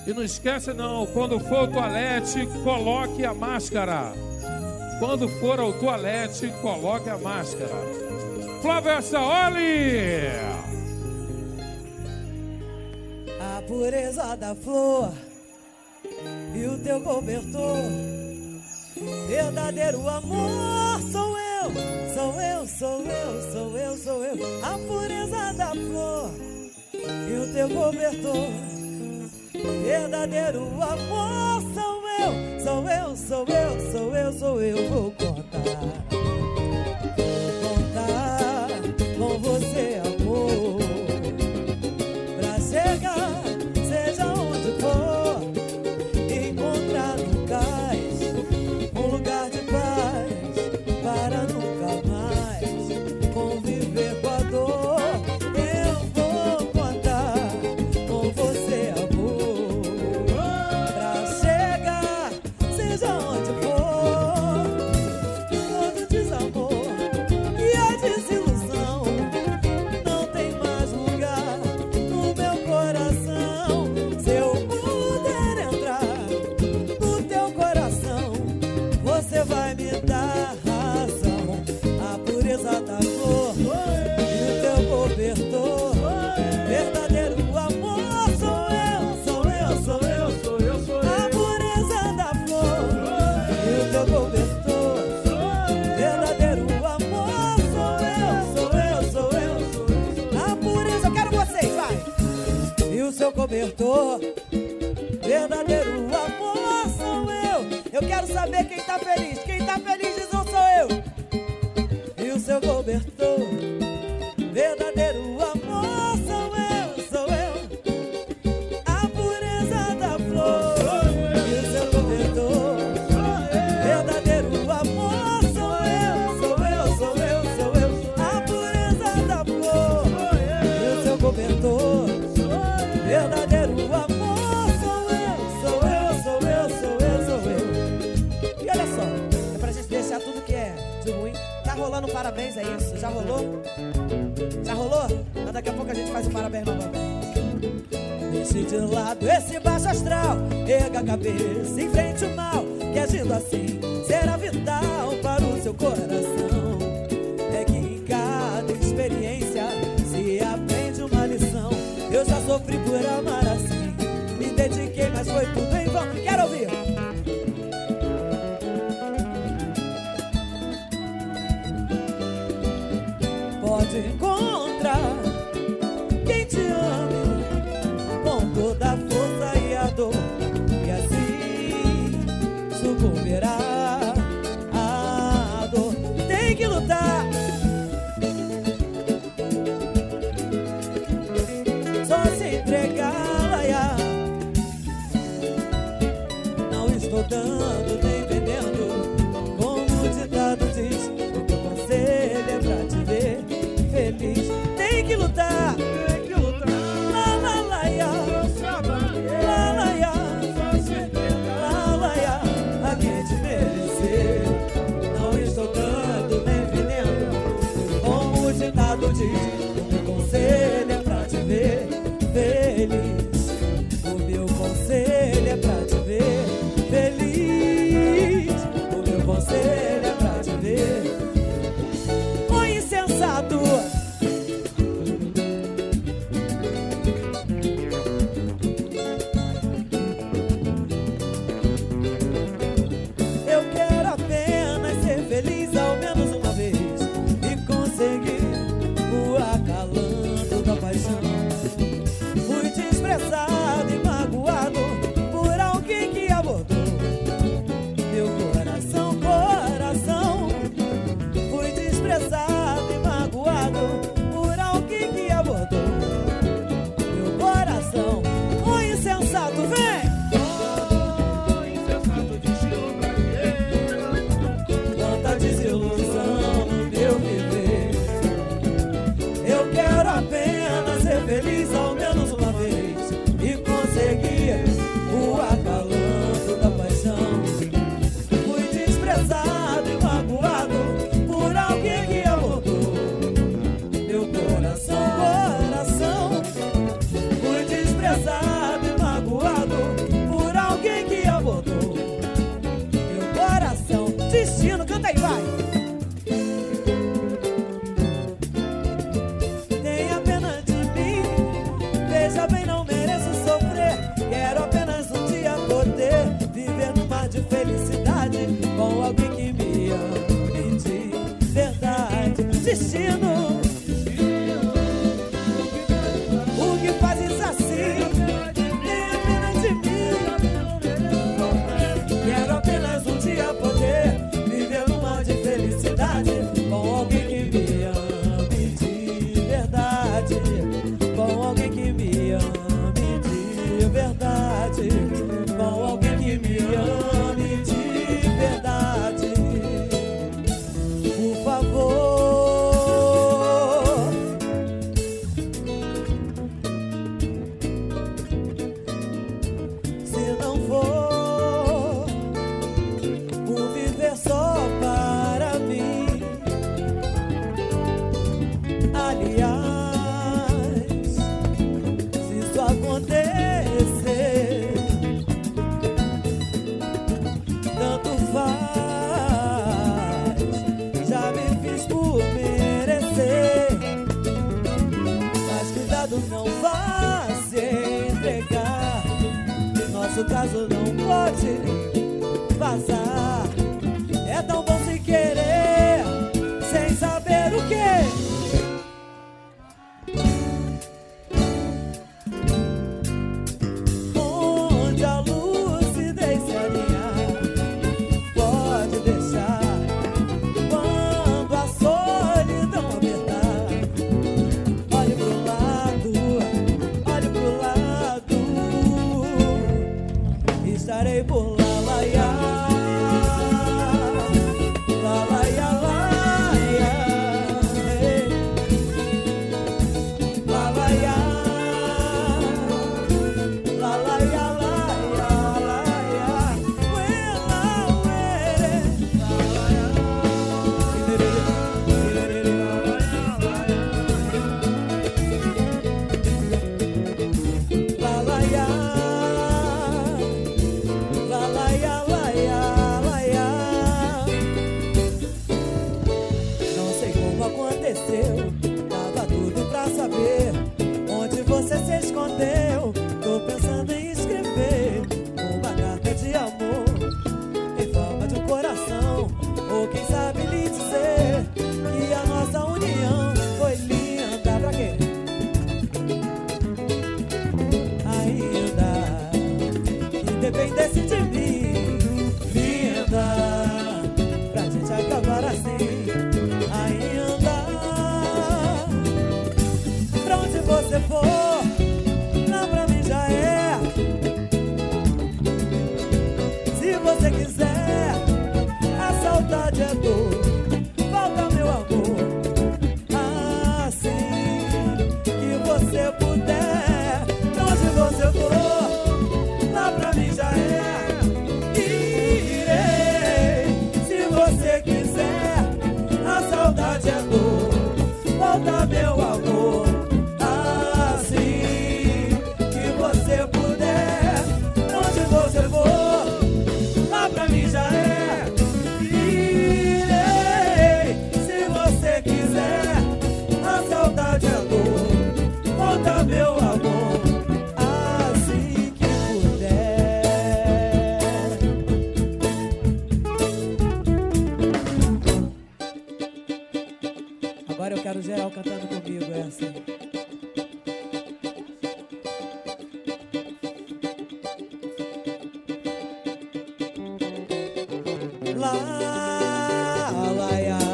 E não esquece não, quando for ao toalete, coloque a máscara. Quando for ao toalete, coloque a máscara. Flávia Saoli! A pureza da flor e o teu cobertor, verdadeiro amor sou eu, sou eu, sou eu, sou eu, sou eu. A pureza da flor e o teu cobertor, verdadeiro amor sou eu, sou eu, sou eu, sou eu, sou eu. Vou contar com você, amor, pra chegar, seja onde for, encontrar no cais um lugar de paz, para nunca mais conviver com a dor. Eu vou contar com você, amor, pra chegar, seja onde for, todo desamor e a desilusão não tem mais lugar no meu coração. Se eu puder entrar no teu coração, você vai me dar razão. A pureza da flor e o teu cobertor, verdadeiro amor sou eu, sou eu, sou eu, sou eu, sou eu. A pureza da flor e o teu cobertor, verdadeiro amor sou eu, sou eu, sou eu, sou eu. A pureza, eu quero vocês, vai! E o seu cobertor, verdadeiro amor sou eu. Eu quero saber quem tá feliz diz eu sou eu. E o seu cobertor, verdadeiro amor sou eu, sou eu. A pureza da flor e o seu cobertor, verdadeiro amor sou eu, sou eu, sou eu, sou eu. A pureza da flor e o seu cobertor, verdadeiro amor sou eu, sou eu, sou eu, sou eu, sou eu. E olha só, é pra gente deixar tudo que é de ruim. Tá rolando um parabéns, é isso? Já rolou? Já rolou? Mas daqui a pouco a gente faz o parabéns novamente. Deixe de lado esse baixo astral, erga a cabeça, enfrente o mal, que agindo assim será vital para o seu coração. É que em cada experiência se aprende uma lição. Eu já sofri por amar assim, me dediquei, mas foi tudo em vão. Quero ouvir! Pode encontrar quem te ame com toda a força e a dor, e assim sucumbirá a dor. Tem que lutar, só se entregar, laia. Não estou dando nem vendendo, como o ditado diz. O teu conselho é pra te ver feliz. Tem que lutar, lá, lá, laia, lá, laia, lá, laia, a quem te merecer. Não estou dando nem vendendo, como o ditado diz. O meu conselho é pra te ver feliz. O meu conselho é pra te ver feliz. O meu conselho é pra te ver. O insensato, eu quero apenas ser feliz ao menos uma vez e conseguir voar calando da paixão. Fui desprezado e magoado acaso não pode vazar. É tão bom se querer sem saber o que. Onde a lucidez se alinhar, pode deixar. Quando a solidão apertar, olhe pro lado, estarei por lá, laia, la laia, laia, hey. La laia, la laia, laia, laia, uela, uere, la laia, la laia. Laia, laia, laia. Não sei como aconteceu, tava tudo pra saber onde você se escondeu. Tô pensando em escrever uma carta de amor em forma de um coração, ou quem sabe lhe dizer que a nossa união foi linda. Pra quê? Ainda que dependesse de mim, linda, pra gente acabar assim. Ainda, pra onde você for, lá pra mim já é. Se você quiser, a saudade é dor, volta meu amor, assim que você puder. Pra onde você for, lá pra mim já é. Irei, se você quiser, a saudade é dor, volta meu amor, assim que você puder. Onde você for, lá pra mim já é. Irei, se você quiser, a saudade é dor, volta meu amor, assim que puder. Agora eu quero geral cantando comigo essa. La laia,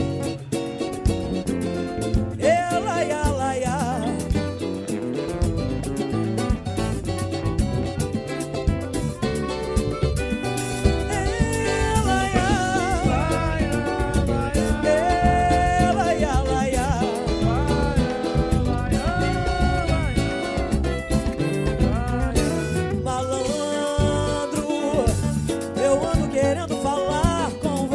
e laia, laia. Malandro, eu ando querendo falar com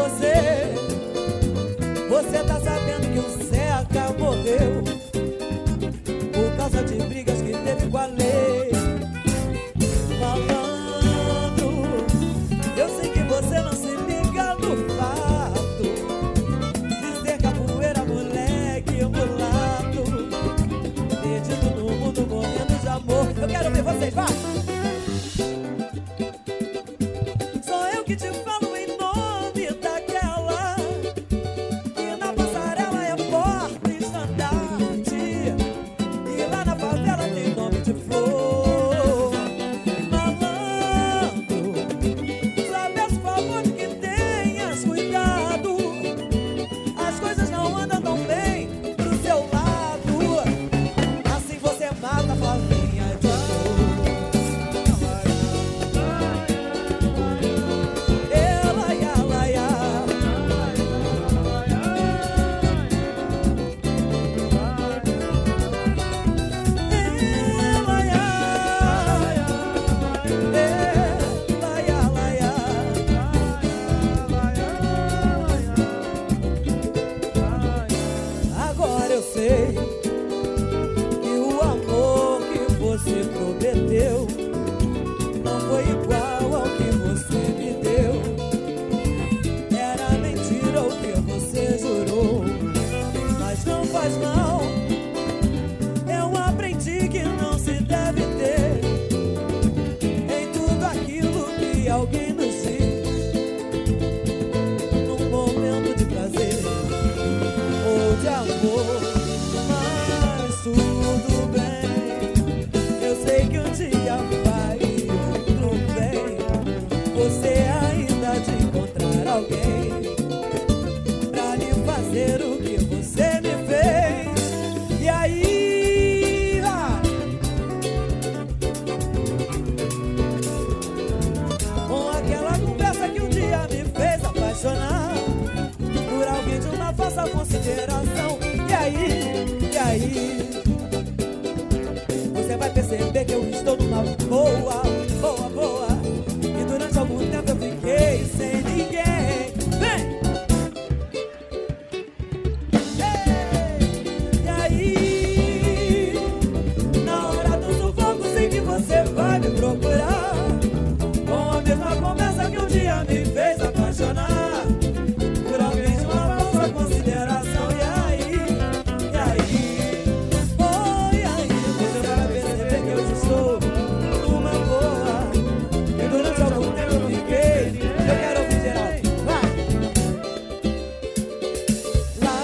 falsa consideração. E aí, você vai perceber que eu estou numa boa. E durante algum tempo eu fiquei sem ninguém. Vem! E aí, na hora do sufoco, sei que você vai me procurar, com a mesma conversa que um dia me fez apaixonar por alguém de uma falsa consideração. E aí, você vai perceber que eu estou numa boa. E durante algum tempo eu fiquei. Eu quero ouvir geral. Vai! Lá,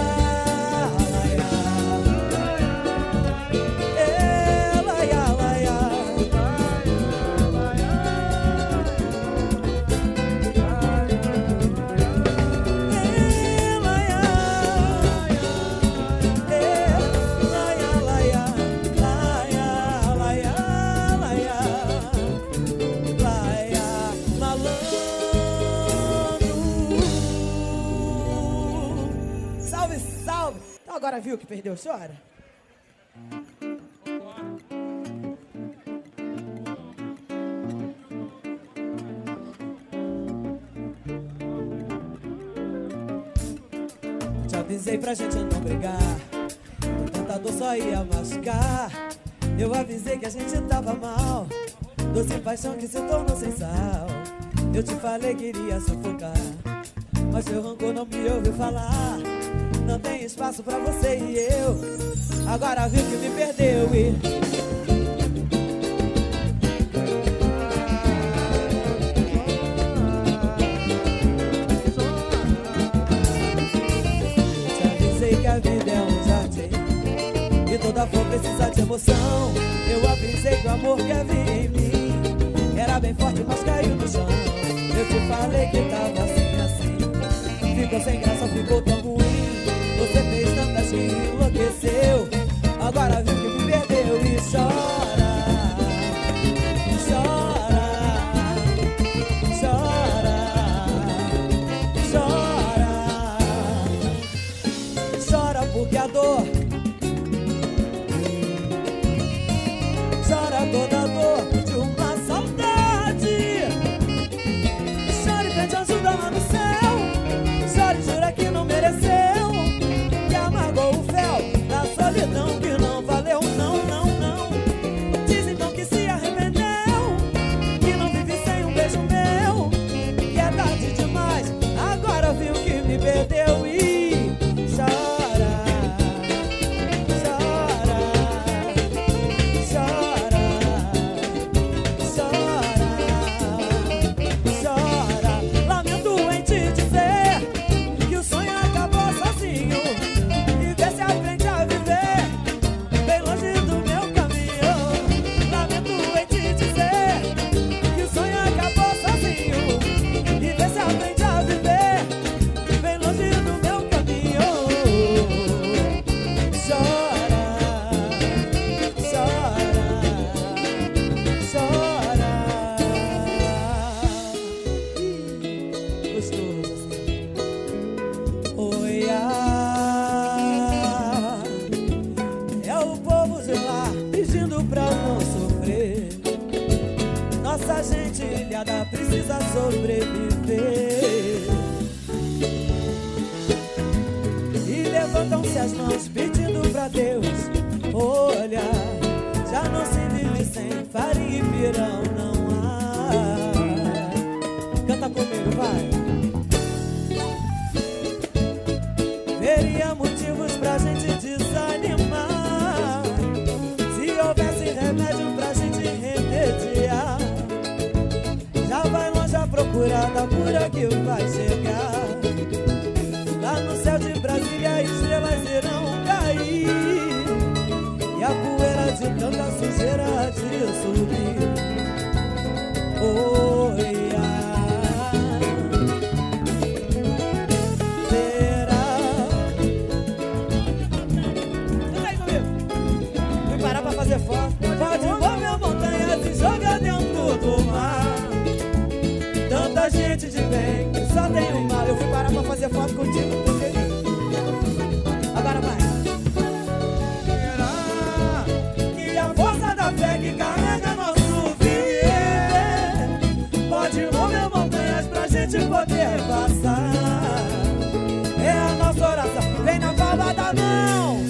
salve, salve! Então agora viu que perdeu, chora? Te avisei pra gente não brigar, tanta dor só ia machucar. Eu avisei que a gente tava mal, doce paixão que se tornou sem sal. Eu te falei que iria sufocar, mas seu rancor não me ouviu falar. Não tem espaço pra você e eu. Agora viu que me perdeu e te avisei que a vida é um jardim e toda flor precisa de emoção. Eu avisei que o amor que havia em mim era bem forte, mas caiu no chão. Eu te falei que tava assim. Ficou sem graça, ficou tão ruim. Você fez tanta que enlouqueceu. Agora viu que me perdeu e chora. Chora. Chora. Chora. Chora porque a dor. Chora toda a dor de uma saudade. Chora e pede ajuda lá no céu. Chora e jura que não mereceu, que amargou o fel da solidão que não valeu, não. Diz então que se arrependeu, que não vive sem um beijo meu, que é tarde demais, agora viu que me perdeu e chora. Chora. Chora. Chora. Chora. Lamento em te dizer que o sonho acabou sozinho, e vê se aprende a viver bem longe do meu caminho. Lamento em te dizer que o sonho acabou sozinho, e vê se aprende a viver bem longe do meu caminho. Chora, chora, chora. Gostoso assim. Oi, é o povo de lá pedindo pra não sofrer. Nossa gente ilhada precisa sobreviver. E levantam-se as mãos pedindo pra Deus. Olha, já não se vive sem farinha e pirão, não há. Canta comigo, vai. Teria motivos pra gente desanimar, se houvesse remédio pra gente remediar. Já vai longe a procura da cura que vai chegar. Lá no céu de Brasília estrelas irão cair, e a poeira de tanta sujeira há de subir. Oi, pode mover montanhas e jogar dentro do mar. Tanta gente de bem, só tem o mal. Eu fui parar pra fazer foto contigo porque poder passar. É a nossa oração, vem na palma da mão.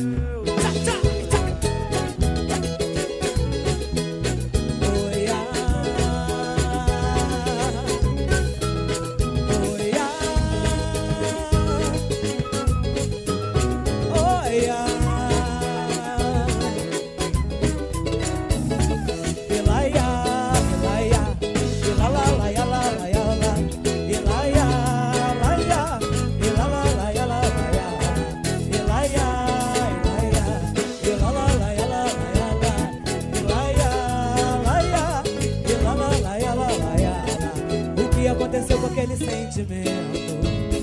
Aconteceu com aquele sentimento?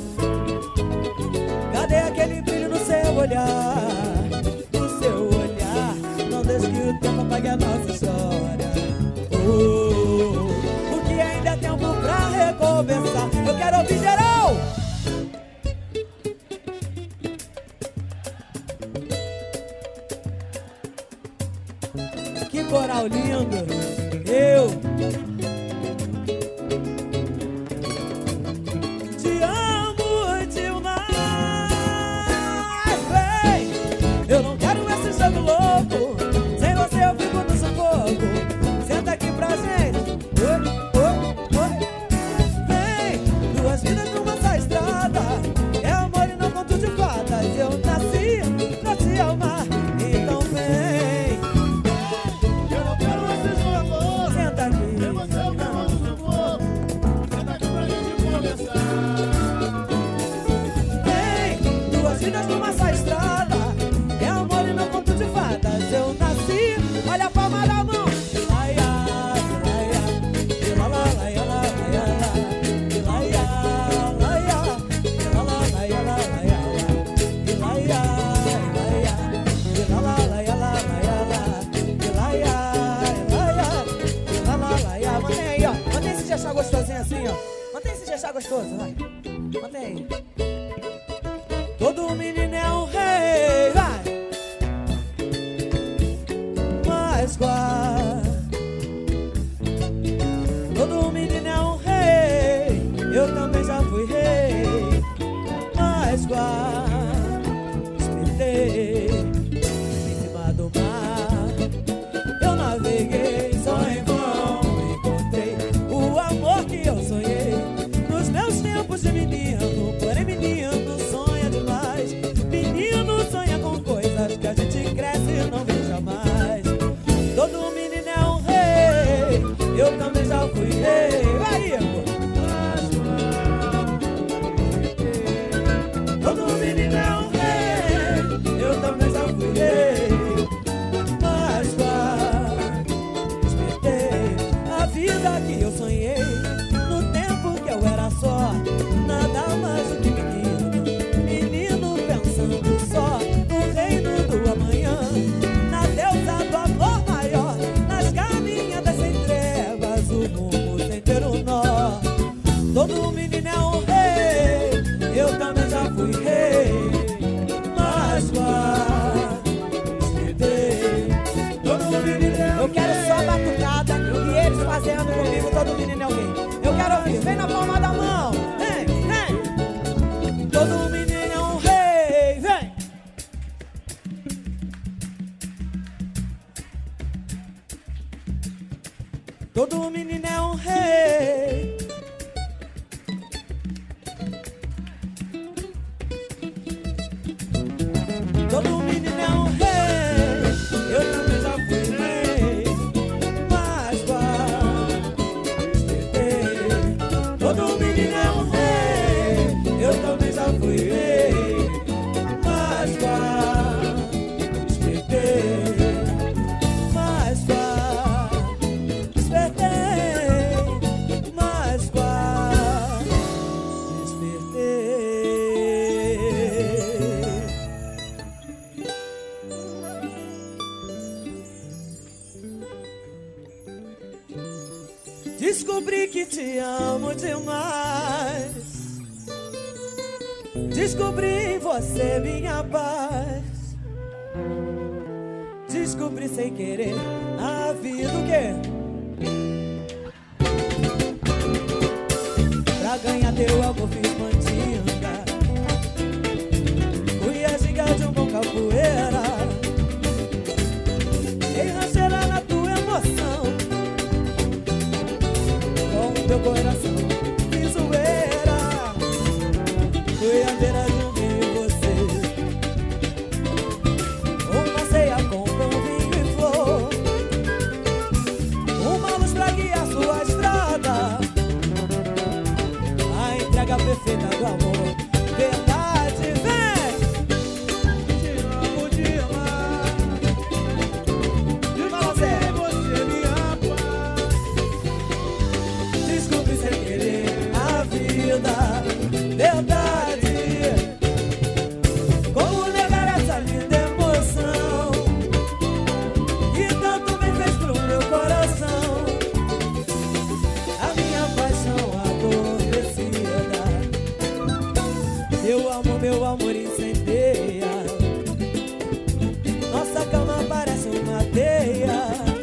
Cadê aquele brilho no seu olhar? No seu olhar, não deixe que o tempo apague a nossa história. Porque ainda é tempo pra recomeçar. Eu quero ouvir geral! Que coral lindo! Eu não quero esse jogo louco. Sem você eu fico no sufoco. Senta aqui pra gente. Vem, duas vidas numa só estrada. É amor e não conto de fadas. Eu nasci pra te amar. Então vem. Eu não quero esse jogo louco. Senta aqui. Sem você eu fico no sufoco. Senta aqui pra gente conversar. Vem, duas vidas numa só estrada. Eu nasci, olha a palma da mão. Mantém aí, ó. Mantém esse jachá gostosinho assim, ó. Mantém esse jachá gostoso, vai. Mantém aí. Todo menino é um rei, vai. Todo menino é um rei. Eu também já fui rei. Mas espetei em cima do mar. Eu naveguei só em vão. Encontrei o amor que eu sonhei nos meus tempos de menino. Porém menino sonha demais. Menino sonha com coisas que a gente cresce e não vê jamais. Todo menino é um rei. Eu também já fui rei. Vai, amor. Todo menino é um rei. Eu também já fui rei. Mas despertei a vida que eu sonhei no tempo que eu era só. Nada mais do que menino. Menino pensando só no reino do amanhã. Na deusa do amor maior. Nas caminhadas sem trevas. O mundo sem ter um nó. Todo menino é um rei. Eu também já fui rei. Mas espetei. Todo menino é um rei. Eu quero só batucada e eles fazendo comigo. Todo menino é um rei. Eu quero ouvir, vem na palma da mão. Vem, vem. Todo menino é um rei. Vem. Todo menino é um rei. Todo menino é um rei. Eu também já fui rei. Mas espetei. Todo menino é um rei. Eu também já fui rei. Mas espetei. Mas despertei. Mas despertei. Descobri que te amo demais. Descobri em você minha paz. Descobri sem querer a vida o quê? Pra Pra ganhar teu amor fiz mandinga, fui a ginga de um bom capoeira, dei rasteira na tua emoção, com o teu coração fiz zoeira, fui a beira de um rio e você, uma ceia com pão, vinho e flor, uma luz pra guiar sua estrada, a entrega perfeita do amor, verdade, vem! Te amo demais, descobri você minha paz, descobri sem querer a vida, verdade. Como negar essa linda emoção que tanto me fez pro meu coração, a minha paixão adormecida, meu amor incendeia, nossa cama parece uma teia,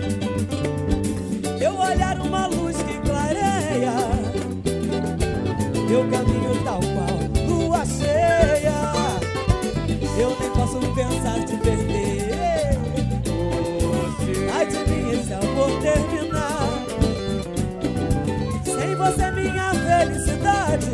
teu olhar uma luz que clareia, meu caminho tal qual lua cheia, eu nem posso pensar te perder, ai de mim esse amor terminar, sem você minha felicidade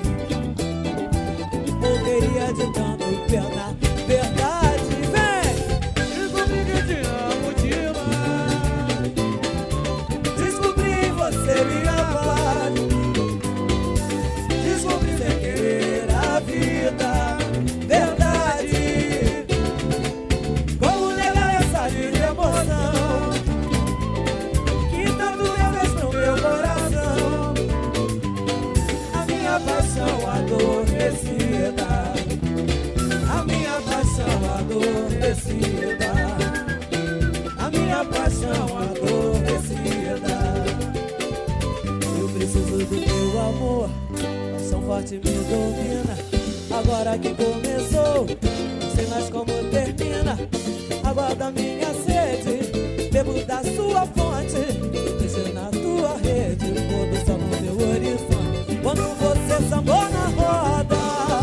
morreria de tanto pena, verdade, vem! Descobri que te amo demais, descobri em você minha paz, descobri sem querer a vida, verdade. Como negar essa linda emoção que tanto me fez pro meu coração, a minha paixão adormecida, a minha paixão adormecida, a minha paixão adormecida. Eu preciso do teu amor, paixão forte me domina, agora que começou, não sei mais como termina, aguarda minha sede, bebo da sua fonte, deixo na tua rede, pôr do sol no meu horizonte, quando você sambou na roda,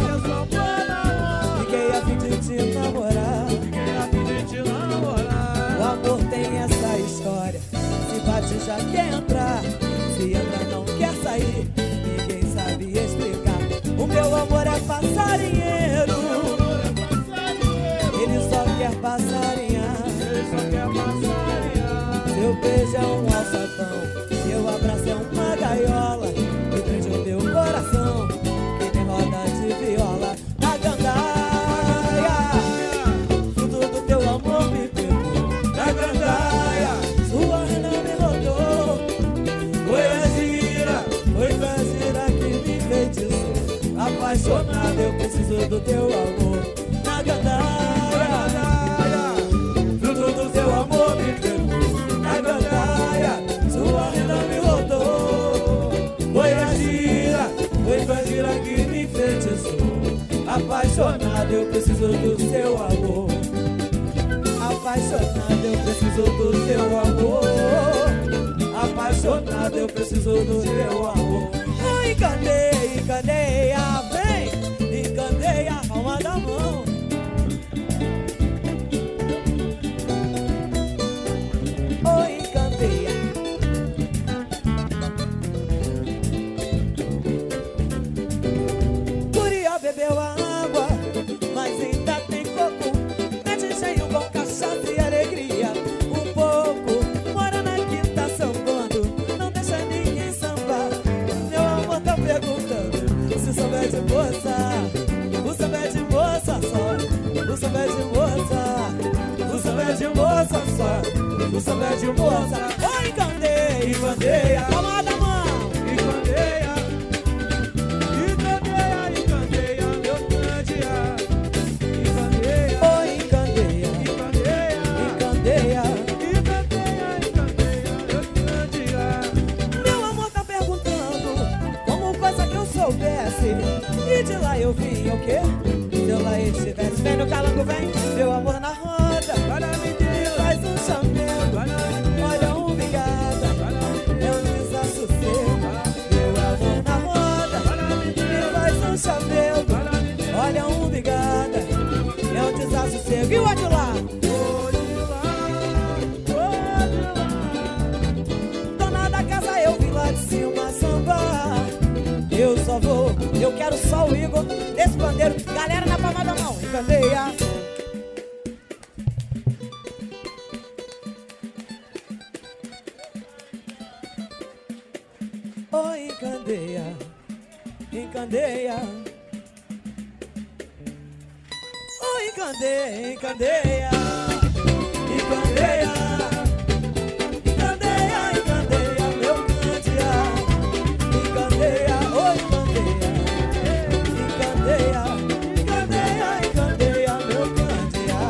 fiquei a fim de te namorar, o amor tem essa história, se bate já quer entrar, se entra não quer sair, ninguém sabe explicar, o meu amor é passarinheiro, ele só quer passarinhar, seu beijo é um alçapão, seu abraço é uma gaiola, que prende o meu coração, que me roda de viola, na gandaia, fruto do teu amor me pegou, na gandaia, sua renda me rodou, foi a gira que me enfeitiçou, apaixonado eu preciso do teu amor, na gandaia, fruto do teu amor me pegou, na gandaia, sua renda me rodou, foi a gira que me enfeitiçou, apaixonado eu preciso do seu amor, apaixonado eu preciso do seu amor, apaixonado eu preciso do seu amor. Oh, encandeia, encandeia, vem, encandeia a palma da mão. Oh, encandeia. Curia bebeu a água, mas ainda tem coco, mete cheio com cachaça e alegria, um pouco, mora na quinta sambando, não deixa ninguém sambar, meu amor tá perguntando, se souber de moça, o samba é de moça só, o samba é de moça, o samba é de moça só, o samba é de moça. Oh, encandeia, encandeia, palma da mão, encandeia, encandeia, encandeia, meu candeia, encandeia, oh, encandeia, encandeia, encandeia, encandeia, encandeia, meu candeia. Meu amor tá perguntando como coisa que eu soubesse, e de lá eu vim o quê? Se eu lá estivesse, vem no calango, vem, meu amor na roda, olha me Deus, faz um chamego, olha um vingada, é um desassossego, meu amor na roda, favor. Eu quero só o Igor desse pandeiro. Galera na palma da mão, encandeia. Oh, encandeia, encandeia. Oh, encandeia, encandeia. Encandeia, encandeia, encandeia, meu candeia. Encandeia, oh, encandeia. Encandeia, encandeia, encandeia, meu candeia.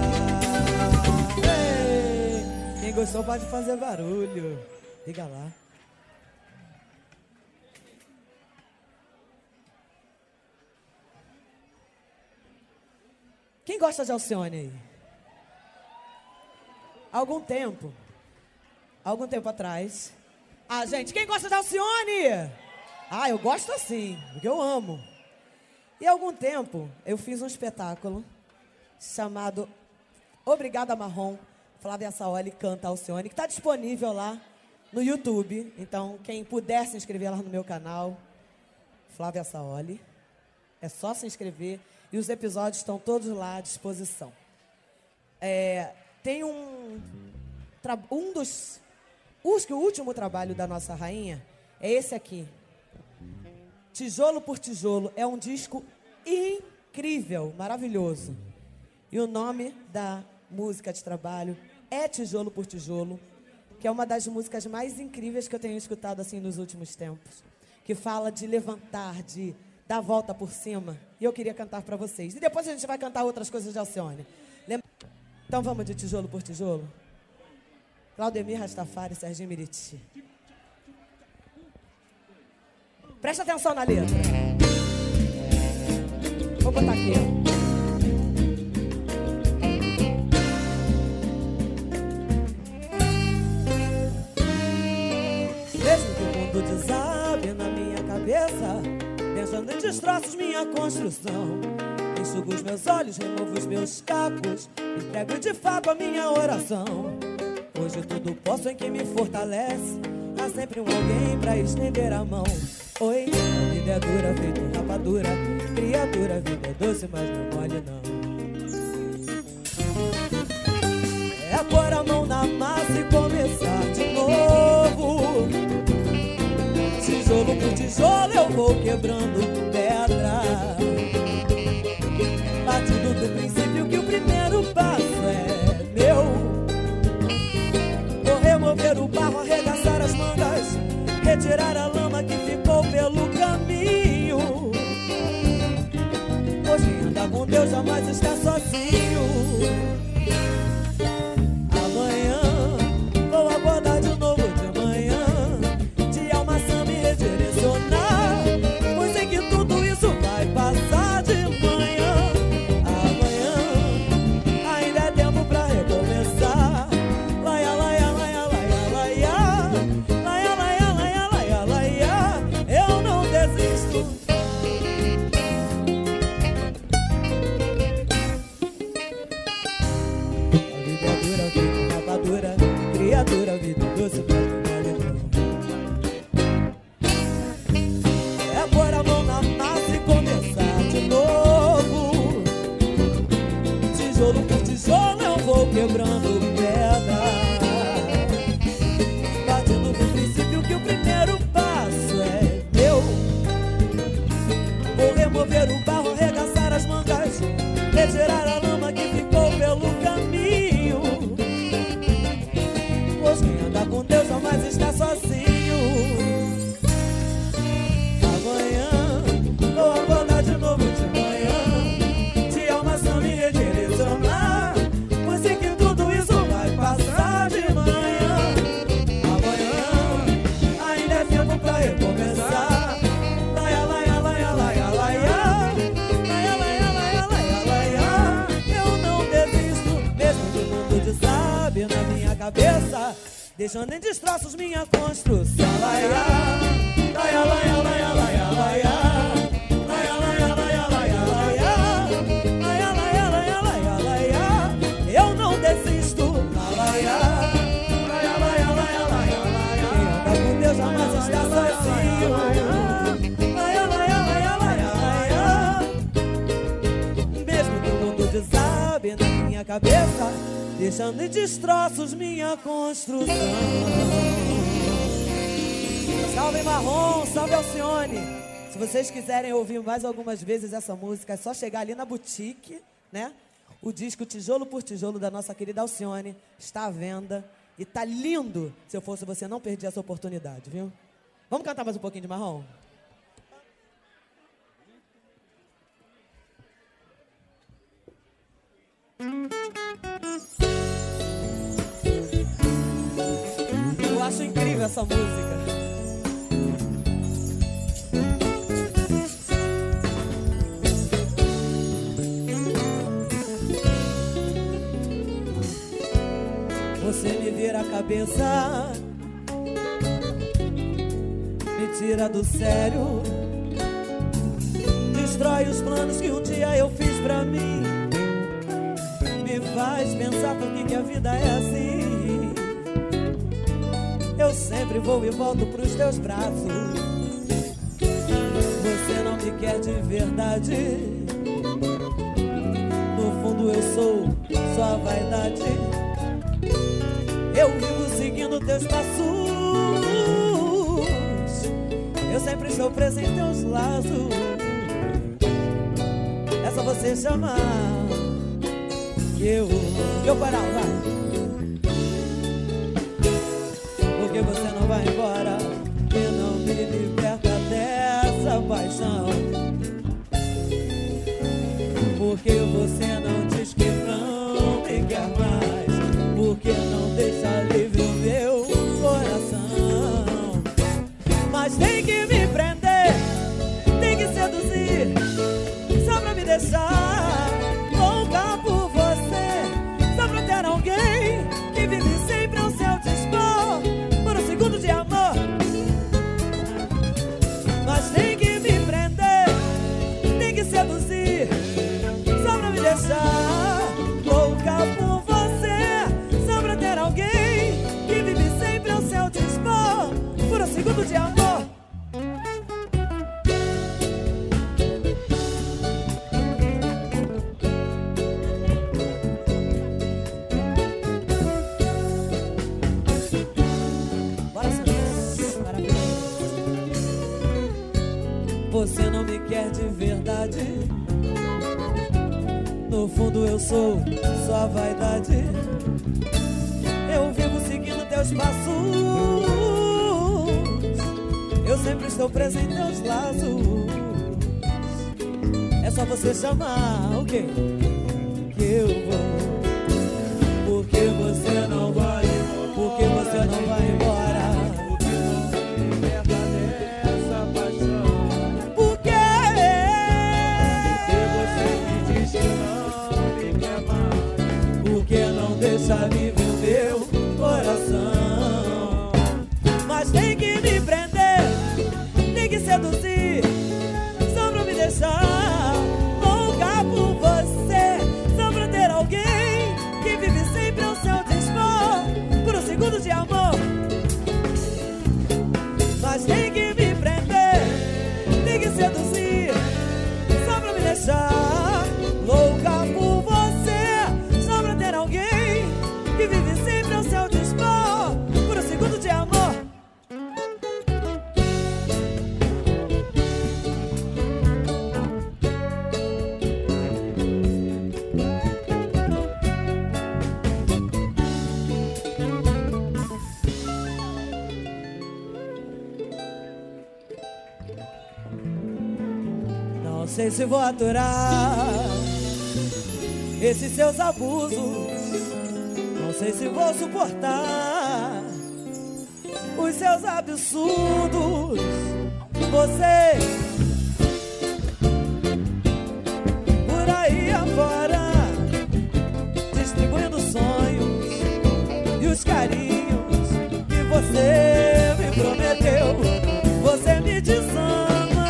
Ei, quem gostou pode fazer barulho. Liga lá. Quem gosta de Alcione aí? Algum tempo atrás. Ah, gente, quem gosta de Alcione? Ah, eu gosto assim, porque eu amo. E há algum tempo eu fiz um espetáculo chamado Obrigada Marrom. Flávia Saoli canta Alcione, que está disponível lá no YouTube. Então, quem puder se inscrever lá no meu canal, Flávia Saoli, é só se inscrever. E os episódios estão todos lá à disposição. Tem o último trabalho da nossa rainha é esse aqui. Tijolo por Tijolo. É um disco incrível, maravilhoso. E o nome da música de trabalho é Tijolo por Tijolo, que é uma das músicas mais incríveis que eu tenho escutado assim nos últimos tempos. Que fala de levantar, de dar a volta por cima. E eu queria cantar para vocês. E depois a gente vai cantar outras coisas de Alcione. Então vamos de Tijolo por Tijolo? Claudemir Rastafari, Serginho Meriti. Presta atenção na letra. Vou botar aqui, ó. Mesmo que o mundo desabe na minha cabeça, pensando em destroços minha construção, enxugo os meus olhos, removo os meus cacos, entrego de fato a minha oração. Hoje tudo posso em quem me fortalece, há sempre um alguém pra estender a mão. Oi, a vida é dura, feito rapadura, criatura, a vida é doce, mas não mole não. É pôr a mão na massa e começar de novo. Tijolo por tijolo eu vou quebrando pedra, partindo do princípio que o primeiro passo é meu. Vou remover o barro, arregaçar as mangas, retirar a lama que ficou pelo caminho. Pois quem anda com Deus jamais está sozinho. Amanhã vou acordar de novo de manhã, de alma sã me redirecionar, pois sei que tudo isso vai passar de manhã. Amanhã ainda é tempo pra recomeçar. Laia, laia, laia, laia, laia. Laia, laia, laia, laia, laia. Eu não desisto. A vida é dura, feito rapadura, criatura, vida doce, mas não vale não. É pôr a mão na massa e começar de novo. Tijolo por tijolo eu vou quebrando pedra, partindo do princípio que o primeiro passo é meu. Vou remover o barro, arregaçar as mangas, retirar a lama que ficou pelo caminho. Pois quem anda com Deus jamais está sozinho. Amanhã vou acordar de novo de manhã, de alma sã me redirecionar, pois sei que tudo isso vai passar de manhã. Amanhã ainda é tempo pra recomeçar. Laia, laia, laia, laia, laia. Laia, laia, laia, laia, laia. Eu não desisto, mesmo que o mundo desabe na minha cabeça, deixando em destroços minha construção. Laia, laia, laia, laia, laia, laia. Laia, laia, laia, laia, laia. Laia, laia, laia, laia, laia. Eu não desisto. Laia, laia, laia, laia, laia, laia. Quem anda com Deus jamais está sozinho. Laia, laia, cabeça, deixando em destroços minha construção. Salve Marrom, salve Alcione. Se vocês quiserem ouvir mais algumas vezes essa música, é só chegar ali na boutique, né? O disco Tijolo por Tijolo da nossa querida Alcione está à venda e tá lindo. Se eu fosse você, não perdi essa oportunidade, viu? Vamos cantar mais um pouquinho de Marrom? Eu acho incrível essa música. Você me vira a cabeça, me tira do sério, destrói os planos que um dia eu fiz pra mim, me faz pensar por que a vida é assim. Eu sempre vou e volto pros teus braços. Você não me quer de verdade, no fundo eu sou só vaidade. Eu vivo seguindo teus passos, eu sempre estou preso em teus laços. É só você chamar que eu parar, vai. Porque você não vai embora e não me liberta dessa paixão. Porque você não diz que não me quer mais, porque não deixa livre o meu coração. Mas tem que me prender, tem que seduzir, só pra me deixar louca por você, só pra ter alguém que vive sempre ao seu dispor, por um segundo de amor. Mas tem que me prender, tem que seduzir, só pra me deixar louca por você, só pra ter alguém que vive sempre ao seu dispor, por um segundo de amor. Você não me quer de verdade, no fundo eu sou só vaidade. Eu vivo seguindo teus passos, eu sempre estou preso em teus laços. É só você chamar o quê? Que eu vou. Porque você não vai, porque você não vai embora. Deixa livre o meu coração. Mas tem que me prender, tem que seduzir, só pra me deixar louca por você, só pra ter alguém que vive sempre ao seu dispor, por um segundo de amor. Mas tem que me prender, tem que seduzir, só pra me deixar louca por você, só pra ter alguém que vive sempre ao seu dispor, por um segundo de amor. Não sei se vou aturar esses seus abusos, não sei se vou suportar os seus absurdos. Você por aí afora, distribuindo sonhos e os carinhos que você me prometeu. Você me desama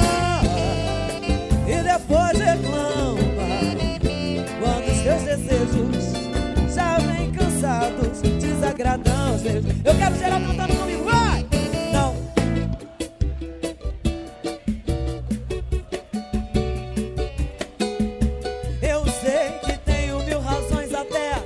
e depois reclama quando os teus desejos já vêm cansados, desagradam os meus. Eu quero geral cantando comigo, vai! Não. Eu sei que tenho mil razões até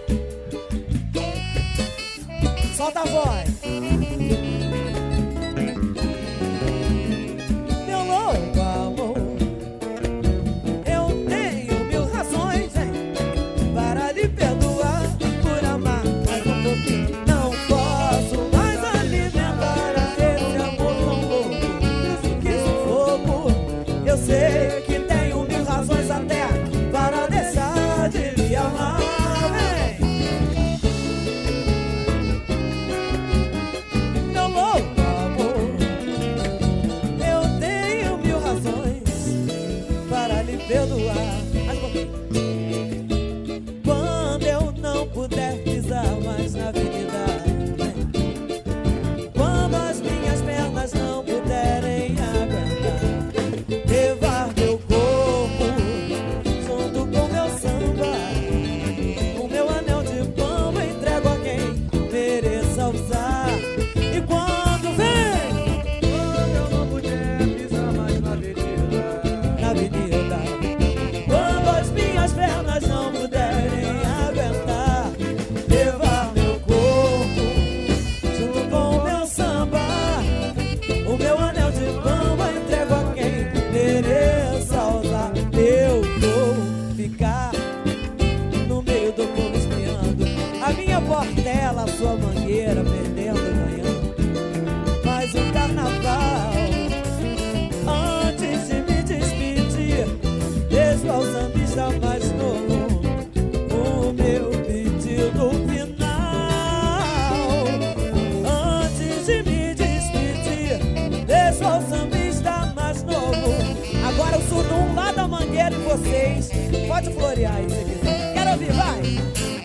Sudum, lá da Mangueira e vocês. Pode florear aí se quiser. Quero ouvir, vai!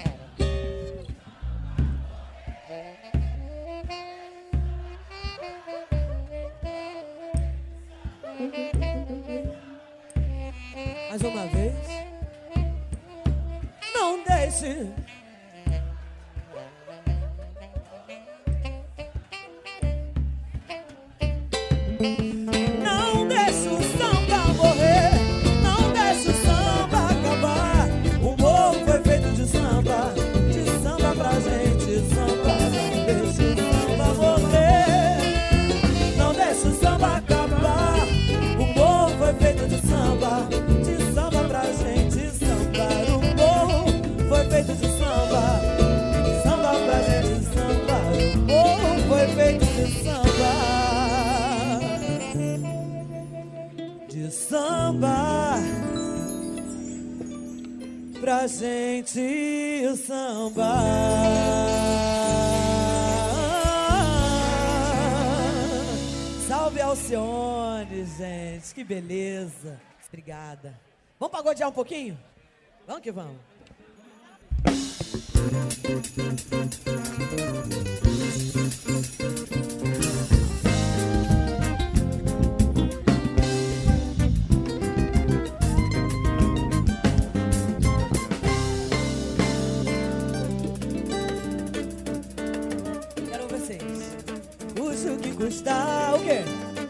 Mais uma vez. Não deixe. Não deixe o samba morrer. Não deixe o samba acabar. O morro foi feito de samba pra gente samba. Não deixe o samba morrer. Não deixe o samba acabar. O morro foi feito de samba pra gente sambar. O morro foi feito de samba pra gente sambar. O morro foi feito de samba pra gente sambar. Salve Alcione, gente, que beleza. Obrigada. Vamos pagodear um pouquinho? Vamos que vamos. Quero vocês. Custa o que custar, o quê?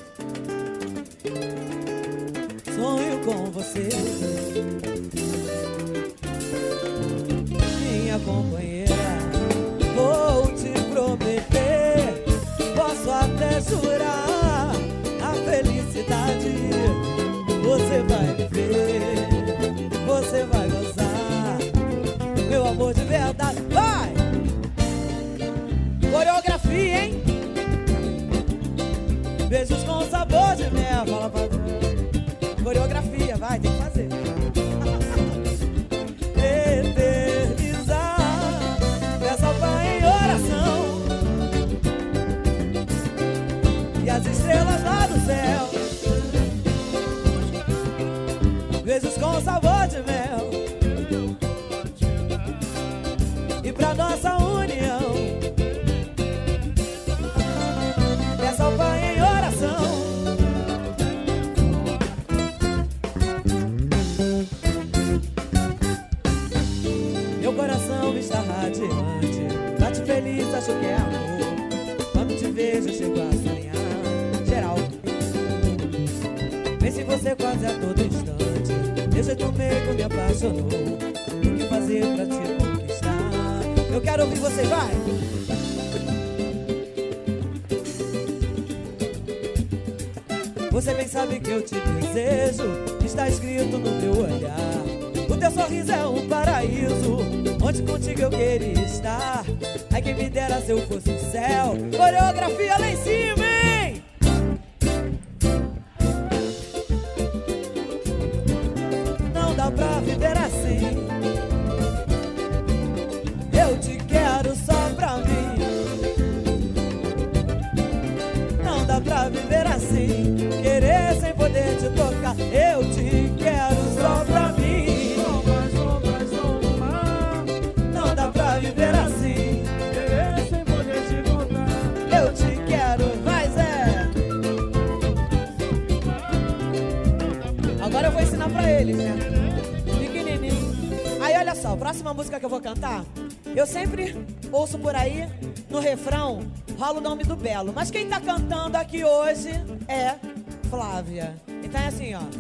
Sonho com você, minha companheira. Vou te prometer, posso até jurar a felicidade. Você vai viver, você vai gozar, meu amor de verdade. Vai! Coreografia, hein? Beijos com sabor de mel. Fala pra Deus. Coreografia, vai, tem que fazer. Eternizar, peça Pai em oração, e as estrelas lá do céu. Beijos com sabor de mel, e pra nossa união, peça ao Pai em oração. Meu coração está radiante, bate feliz, acho que é amor. Quando te vejo, eu chego a sonhar. Geral, pense em você quase a todo instante. Meu jeito meio me apaixonou. O que fazer pra te conquistar? Eu quero ouvir você, vai! Você bem sabe que eu te desejo, está escrito no meu olhar. O teu sorriso é um paraíso, onde contigo eu queria estar. Ai, quem me dera se eu fosse o céu. Coreografia lá em cima, hein? Não dá pra viver assim. Eu te quero só pra mim. Não dá pra viver assim, querer sem poder te tocar. Eu te quero só pra mim. Não dá pra viver assim, querer sem poder te contar. Eu te quero, vai Zé. Agora eu vou ensinar pra eles, né? Pequenininho. Aí olha só, a próxima música que eu vou cantar, eu sempre ouço por aí, no refrão, rola o nome do Belo. Mas quem tá cantando aqui hoje é Flávia. Então é assim, ó.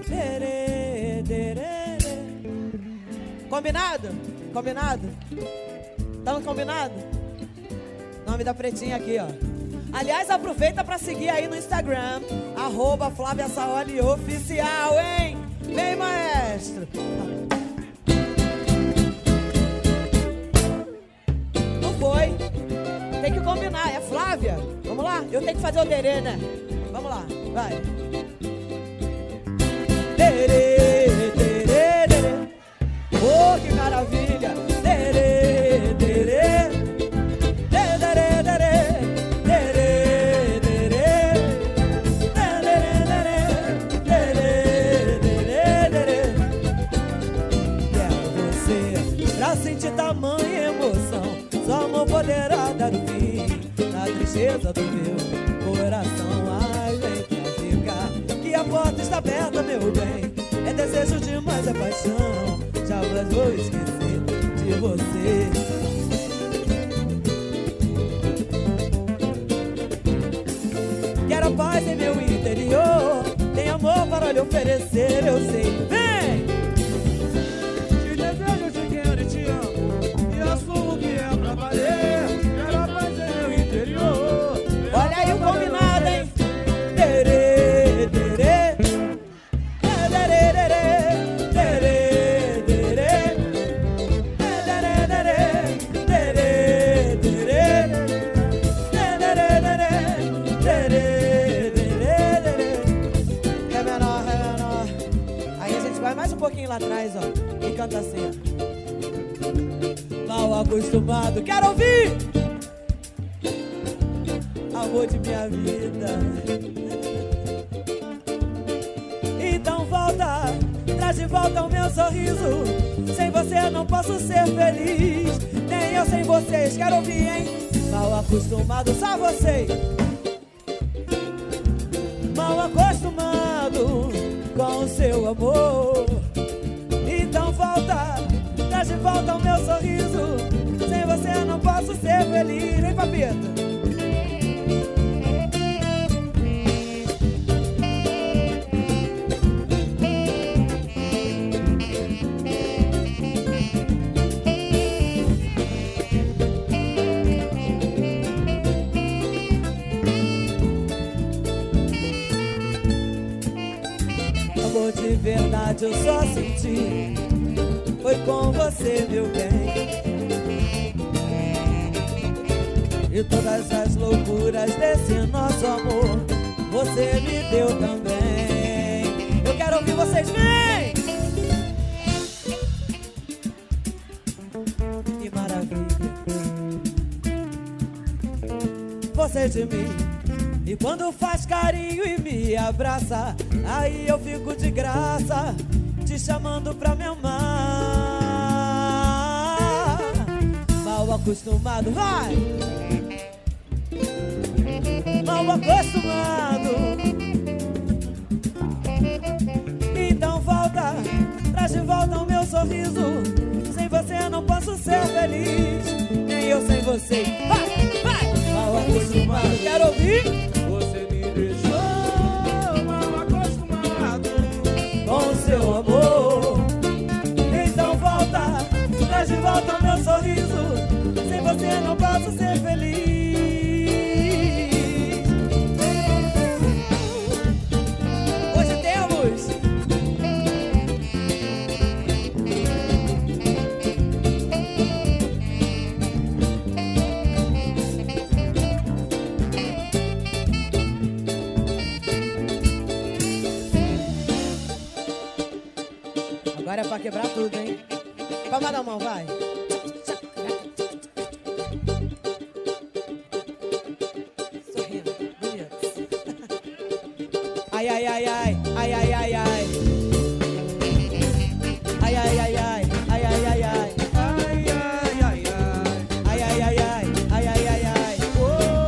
Combinado? Combinado? Tamo combinado? Nome da pretinha aqui, ó. Aliás, aproveita pra seguir aí no Instagram, @FláviaSaoliOficial, hein? Vem, maestro! Não foi? Tem que combinar, é Flávia. Vamos lá? Eu tenho que fazer o derê, né? Vamos lá, vai. Derê, derê, derê. Oh, que maravilha! Derê, derê. Derê, derê, derê, derê. Derê, derê, derê. mas é paixão. Jamais vou esquecer de você. Quero paz em meu interior, tem amor para lhe oferecer, eu sei. Vem! Te desejo, te quero e te amo, e assumo que é pra valer. Quero paz em meu interior. Olha aí o combinado, hein? Terê, terê, terê, terê, terê, Ré menor, ré menor. Aí a gente vai mais um pouquinho lá atrás, ó, e canta assim, ó. Mal acostumado, quero ouvir! Amor de minha vida. Então volta, traz de volta o meu sorriso. Sem você não posso ser feliz, nem eu sem vocês. Quero ouvir, hein? Mal acostumado, só vocês. Mal acostumado com o seu amor. Então volta, traz de volta o meu sorriso. Sem você não posso ser feliz, hein, papito? Amor de verdade eu só senti, foi com você, meu bem. E todas as loucuras desse nosso amor você me deu também. Eu quero ouvir vocês, vem! Que maravilha você de mim. E quando faz carinho e me abraça, aí eu fico de graça, te chamando pra me amar. Mal acostumado, vai! Mal acostumado. Então volta, traz de volta o meu sorriso. Sem você eu não posso ser feliz, nem eu sem você. Vai, vai! Mal acostumado, quero ouvir? Você me deixou mal acostumado Com o seu amor. Então volta, traz de volta o meu sorriso. Sem você não posso ser feliz. Hoje temos agora é pra quebrar tudo, hein? Palma da mão, vai. Sorrindo, bonito. Ai, ai, ai, ai, ai, ai, ai, ai. Ai, ai, ai, ai, ai, ai, ai, ai. Ai, ai, ai, ai. Ai, ai, ai, ai, ai, ai, ai, ai. Oh,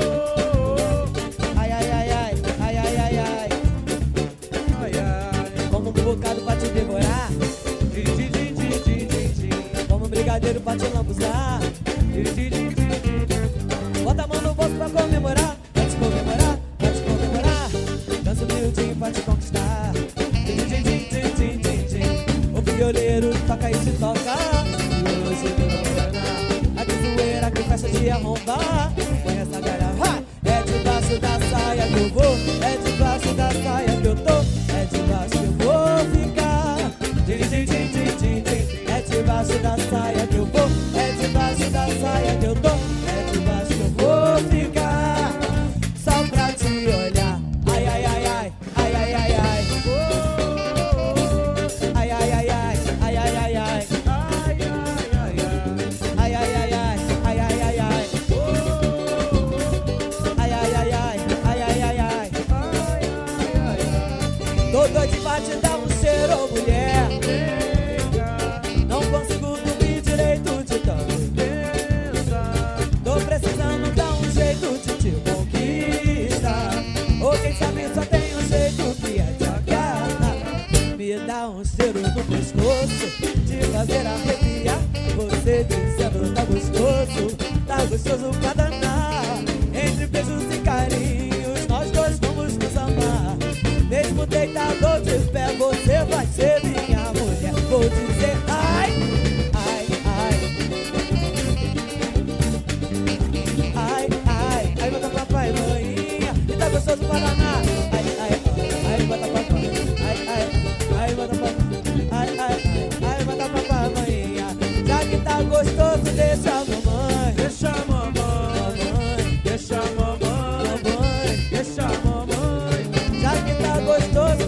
Ai, ai, ai, ai, ai, ai, ai, ai. ai, ai. Como um bocado pra te devorar, como um brigadeiro pra te lambuzar. Bota a mão no bolso pra comemorar, pra te comemorar, pra te comemorar. Dança humildinho pra te conquistar. O violeiro toca e se toca. E hoje me abandonar. A que zoeira, que festa de arrombar. Põe essa garrafa. É debaixo da saia que eu vou, é debaixo da saia que eu tô, é debaixo que eu vou ficar. É debaixo da saia que eu vou, é debaixo da saia que eu tô, é debaixo que eu vou ficar. Só pra te olhar. Ai, ai, ai, ai, ai, ai, ai, ai. Ai, ai, ai, ai, ai, ai, ai, ai. Ai, ai, ai, ai, ai, ai, ai, ai. Ai, ai, ai, ai, ai, ai, ai, ai. Tô doido pra te dar um cheiro, mulher. Não consigo dormir direito de tanto pensar. Tô precisando dar um jeito de te conquistar. Ou quem sabe só tem um jeito que é te agarrar. Me dá um cheiro. no pescoço, te fazer arrepiar. Você dizendo tá gostoso pra danar. Entre beijos e carinhos, nós dois vamos nos amar. Mesmo deitado de pé, você vai ser minha mulher. Vou dizer ai, ai, ai. Ai, ai, ai, bota papai, maninha, e tá gostoso pra danar. Ai, ai, ai, bota papai. Ai, ai, ai, bota papai. Ai, ai, ai, bota papai, maninha. Já que tá gostoso, deixa a mamãe. Deixa a mamãe, deixa a mamãe, deixa a mamãe. Já que tá gostoso,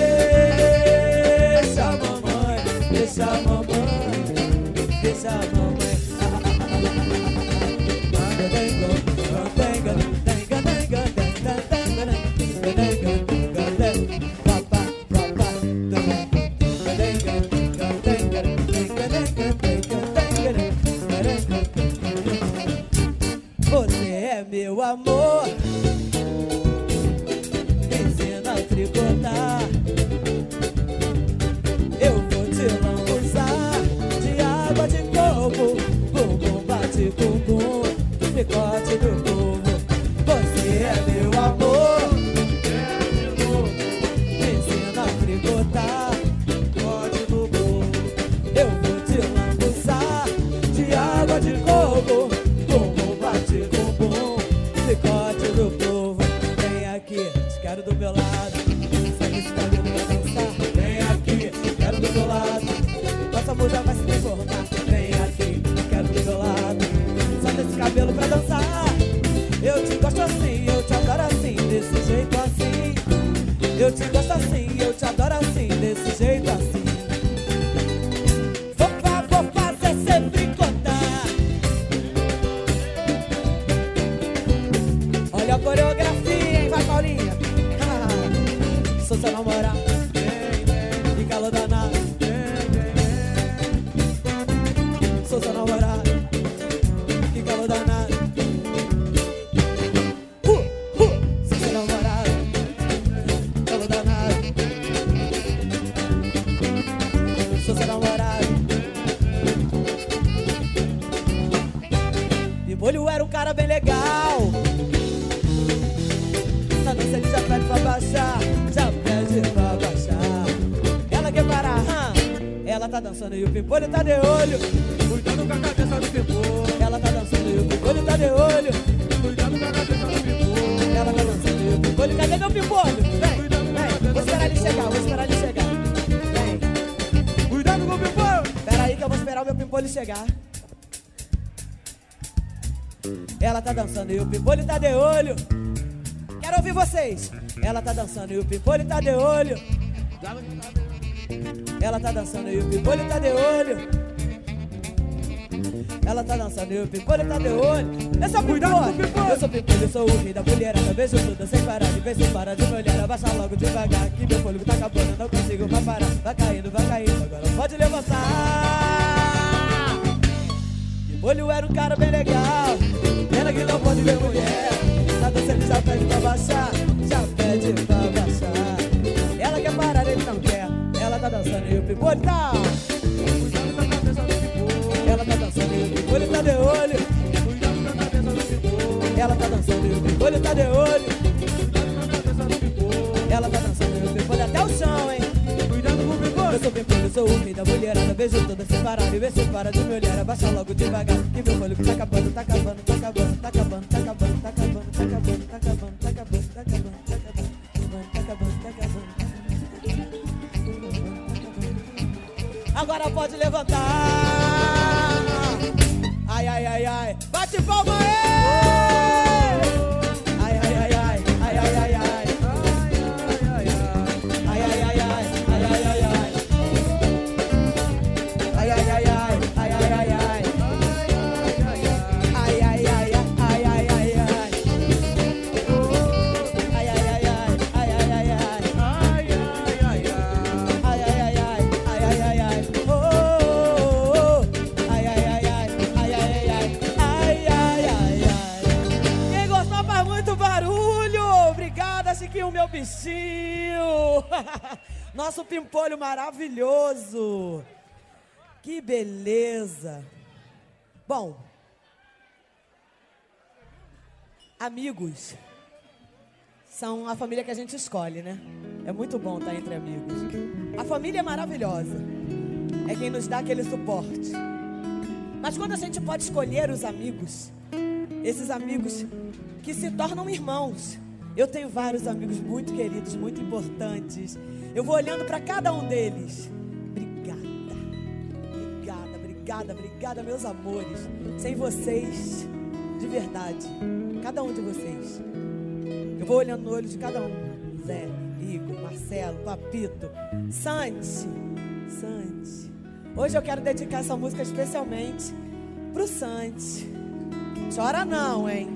deixa a mamãe. Deixa a mamãe, deixa a mamãe. Você é meu amor, me ensina a tricotar. Eu vou te lambuzar de água de coco, bumbum bate bumbum, picote do povo. Você é meu amor, me ensina a tricotar, picote do povo. Eu vou te lambuzar de água de coco, bumbum bate bumbum, picote do povo. Vem aqui, te quero do meu lado, segue esse cabelo pra dançar. Vem aqui, te quero do meu lado, nossa muda vai se transformar. Vem aqui, te quero do meu lado, só desse cabelo pra dançar. Eu te gosto assim, eu te adoro assim, desse jeito assim. Eu te gosto assim, eu te adoro assim, desse jeito assim. Vou fazer sempre contar. Olha a coreografia, hein, vai Paulinha. Sou seu namorado, e calor danado. Sou seu namorado, que calor danado. Sou seu namorado, calor danado. Sou seu namorado. Pimpolho era um cara bem legal. Na dança ele já pede pra baixar, já pede pra baixar. Ela quer parar, ela tá dançando e o Pimpolho tá de olho. Cuidado com a cabeça do Pimpolho. Ela tá dançando e o Pimpolho tá de olho. Cuidado com a cabeça do Pimpolho. Ela tá dançando e o Pimpolho, cadê meu Pimpolho? Vem, vem, vou esperar ele chegar, vou esperar ele chegar. Vem. Cuidado com o Pimpolho. Pera aí que eu vou esperar o meu Pimpolho chegar. Ela tá dançando e o Pimpolho tá de olho. Quero ouvir vocês. Ela tá dançando e o Pimpolho tá de olho. Ela tá dançando e o Pimpolho tá de olho. Ela tá dançando e o Pimpolho tá de olho. Eu sou Pimpolho, eu sou Pimpolho, eu sou o rei da mulherada. Beijo tudo sem parar, de vez em para de me olhar. Abaixa logo devagar, que meu fôlego tá acabando. Eu não consigo mais parar, vai caindo, agora pode levantar. Pimpolho era um cara bem legal, pena que não pode ver mulher. Na dança ele já pede pra baixar, já pede pra baixar. Ela quer parar, ele não quer. Ela tá dançando e o Pimpolho tá. Cuidado com a cabeça do Pimpolho. Ela tá dançando e o Pimpolho tá de olho. Cuidado com a cabeça do Pimpolho. Ela tá dançando e o Pimpolho tá de olho. Cuidado com a cabeça do Pimpolho. Ela tá dançando e o Pimpolho até o chão, hein. Cuidado com o Pimpolho. Eu sou Pimpolho, eu sou o rei da mulherada. Beijo toda sem parar e vê se para de me olhar. Abaixa logo devagar, que meu fôlego tá acabando, tá acabando, tá acabando, tá acabando, tá acabando, tá acabando, tá acabando, tá acabando, tá acabando, tá acabando, tá acabando, tá acabando, tá acabando. Agora pode levantar. Ai, ai, ai, ai. Bate palma aí. Ai, ai, ai, ai. Ai, ai, ai, ai. Ai, ai, ai, ai. Ai, ai, ai, ai. Ai, ai, ai, ai. Ai, ai, ai, ai. Ai, ai, ai, ai. Ai, ai, ai, ai. Ai, ai, ai, ai. Ai, ai, ai, ai. Ai, ai, ai, ai. Ai, ai, ai, ai. Ai, ai, ai, ai. Oh, oh, oh. Ai, ai, ai, ai. Ai, ai, ai, ai. Ai, ai, ai, ai. Quem gostou faz muito barulho. Obrigada, Chiquinho, meu bichinho. Nosso pimpolho maravilhoso. Que beleza. Bom, amigos são a família que a gente escolhe, né? É muito bom estar entre amigos. A família é maravilhosa. É quem nos dá aquele suporte. Mas quando a gente pode escolher os amigos, esses amigos que se tornam irmãos. Eu tenho vários amigos muito queridos, muito importantes. Eu vou olhando para cada um deles. Obrigada, meus amores. Sem vocês, de verdade, cada um de vocês. Eu vou olhando no olho de cada um. Zé, Igor, Marcelo, Papito, Santi. Hoje eu quero dedicar essa música especialmente pro Santi. Chora não, hein?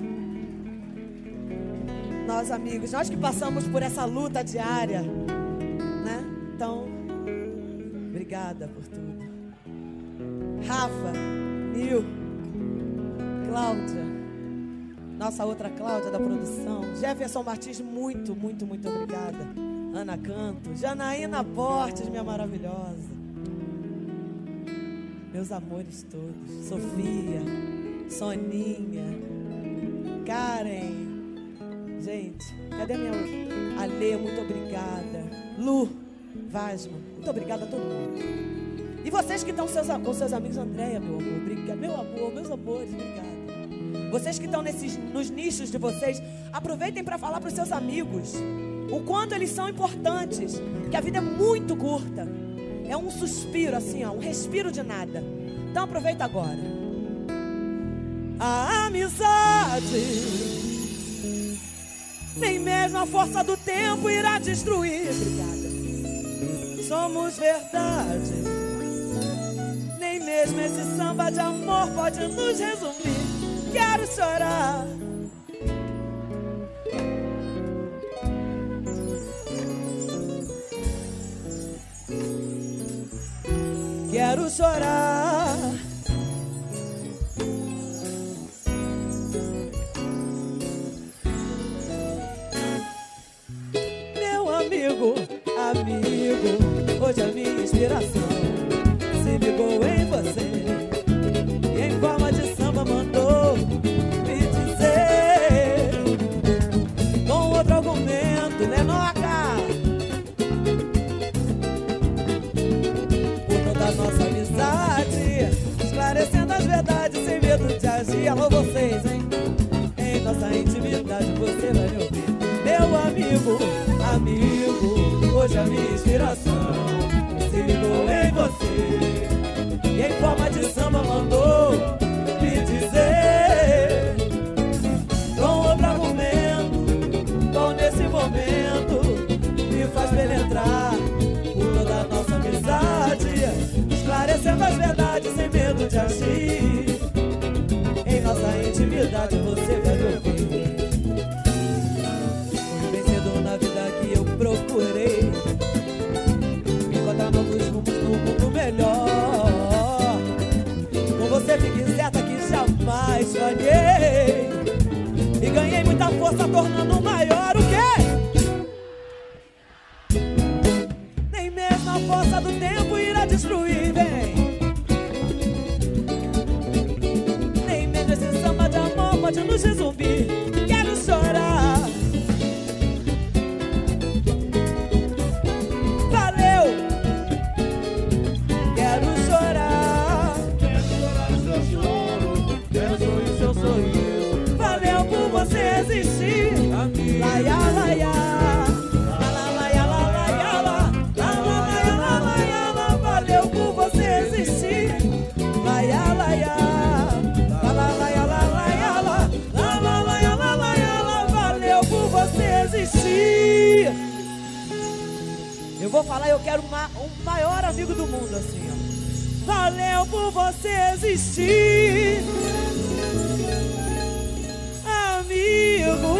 Nós, amigos, nós que passamos por essa luta diária, né? Então, obrigada por tudo. Rafa, Nil, Cláudia, nossa outra Cláudia da produção, Jefferson Martins, muito obrigada. Ana Canto, Janaína Portes, minha maravilhosa. Meus amores todos, Sofia, Soninha, Karen. Gente, cadê a minha outra? Alê, muito obrigada. Lu, Vasma, muito obrigada a todo mundo. E vocês que estão com seus amigos, Andréia, meu amor, obrigada. Meu amor, meus amores, obrigada. Vocês que estão nos nichos de vocês, aproveitem para falar para os seus amigos o quanto eles são importantes. Que a vida é muito curta. É um suspiro assim, ó, um respiro de nada. Então aproveita agora. A amizade, nem mesmo a força do tempo irá destruir. Obrigada. Somos verdade. Nem mesmo esse samba de amor pode nos resumir. Quero chorar. Quero chorar. Meu amigo, hoje a minha inspiração se ligou em você e em forma de samba mandou me dizer, com outro argumento, Lenoca, por toda a nossa amizade, esclarecendo as verdades sem medo de agir. Alô vocês, hein? Em nossa intimidade você vai me ouvir. Meu amigo, hoje a minha inspiração se ligou em você e em forma de samba mandou me dizer, com outro argumento, bom nesse momento, me faz penetrar por toda a nossa amizade, esclarecendo as verdades sem medo de agir. Em nossa intimidade você vai me ouvir. Fui vencedor na vida que eu procurei, encontrar novos rumos no mundo melhor. Com você fique certa que jamais falhei e ganhei muita força tornando maior o quê? Nem mesmo a força do tempo irá destruir, vem. Nem mesmo esse samba de amor pode nos resumir. Quero chorar. Valeu por você existir. Laia, laia, laia, laia, laia, valeu por você existir. Laia, laia, laia, laia, valeu por você existir. Eu vou falar, eu quero um maior amigo do mundo assim, ó. Valeu por você existir. Amigo,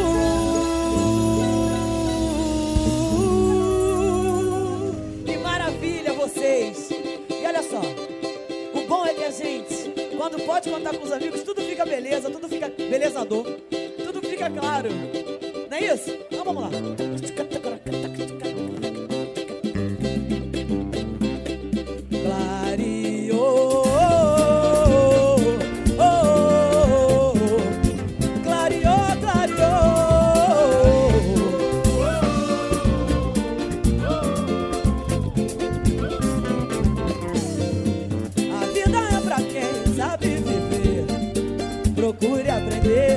que maravilha vocês. E olha só, o bom é que a gente, quando pode contar com os amigos, tudo fica beleza, tudo fica belezador, tudo fica claro. Não é isso? Então vamos lá.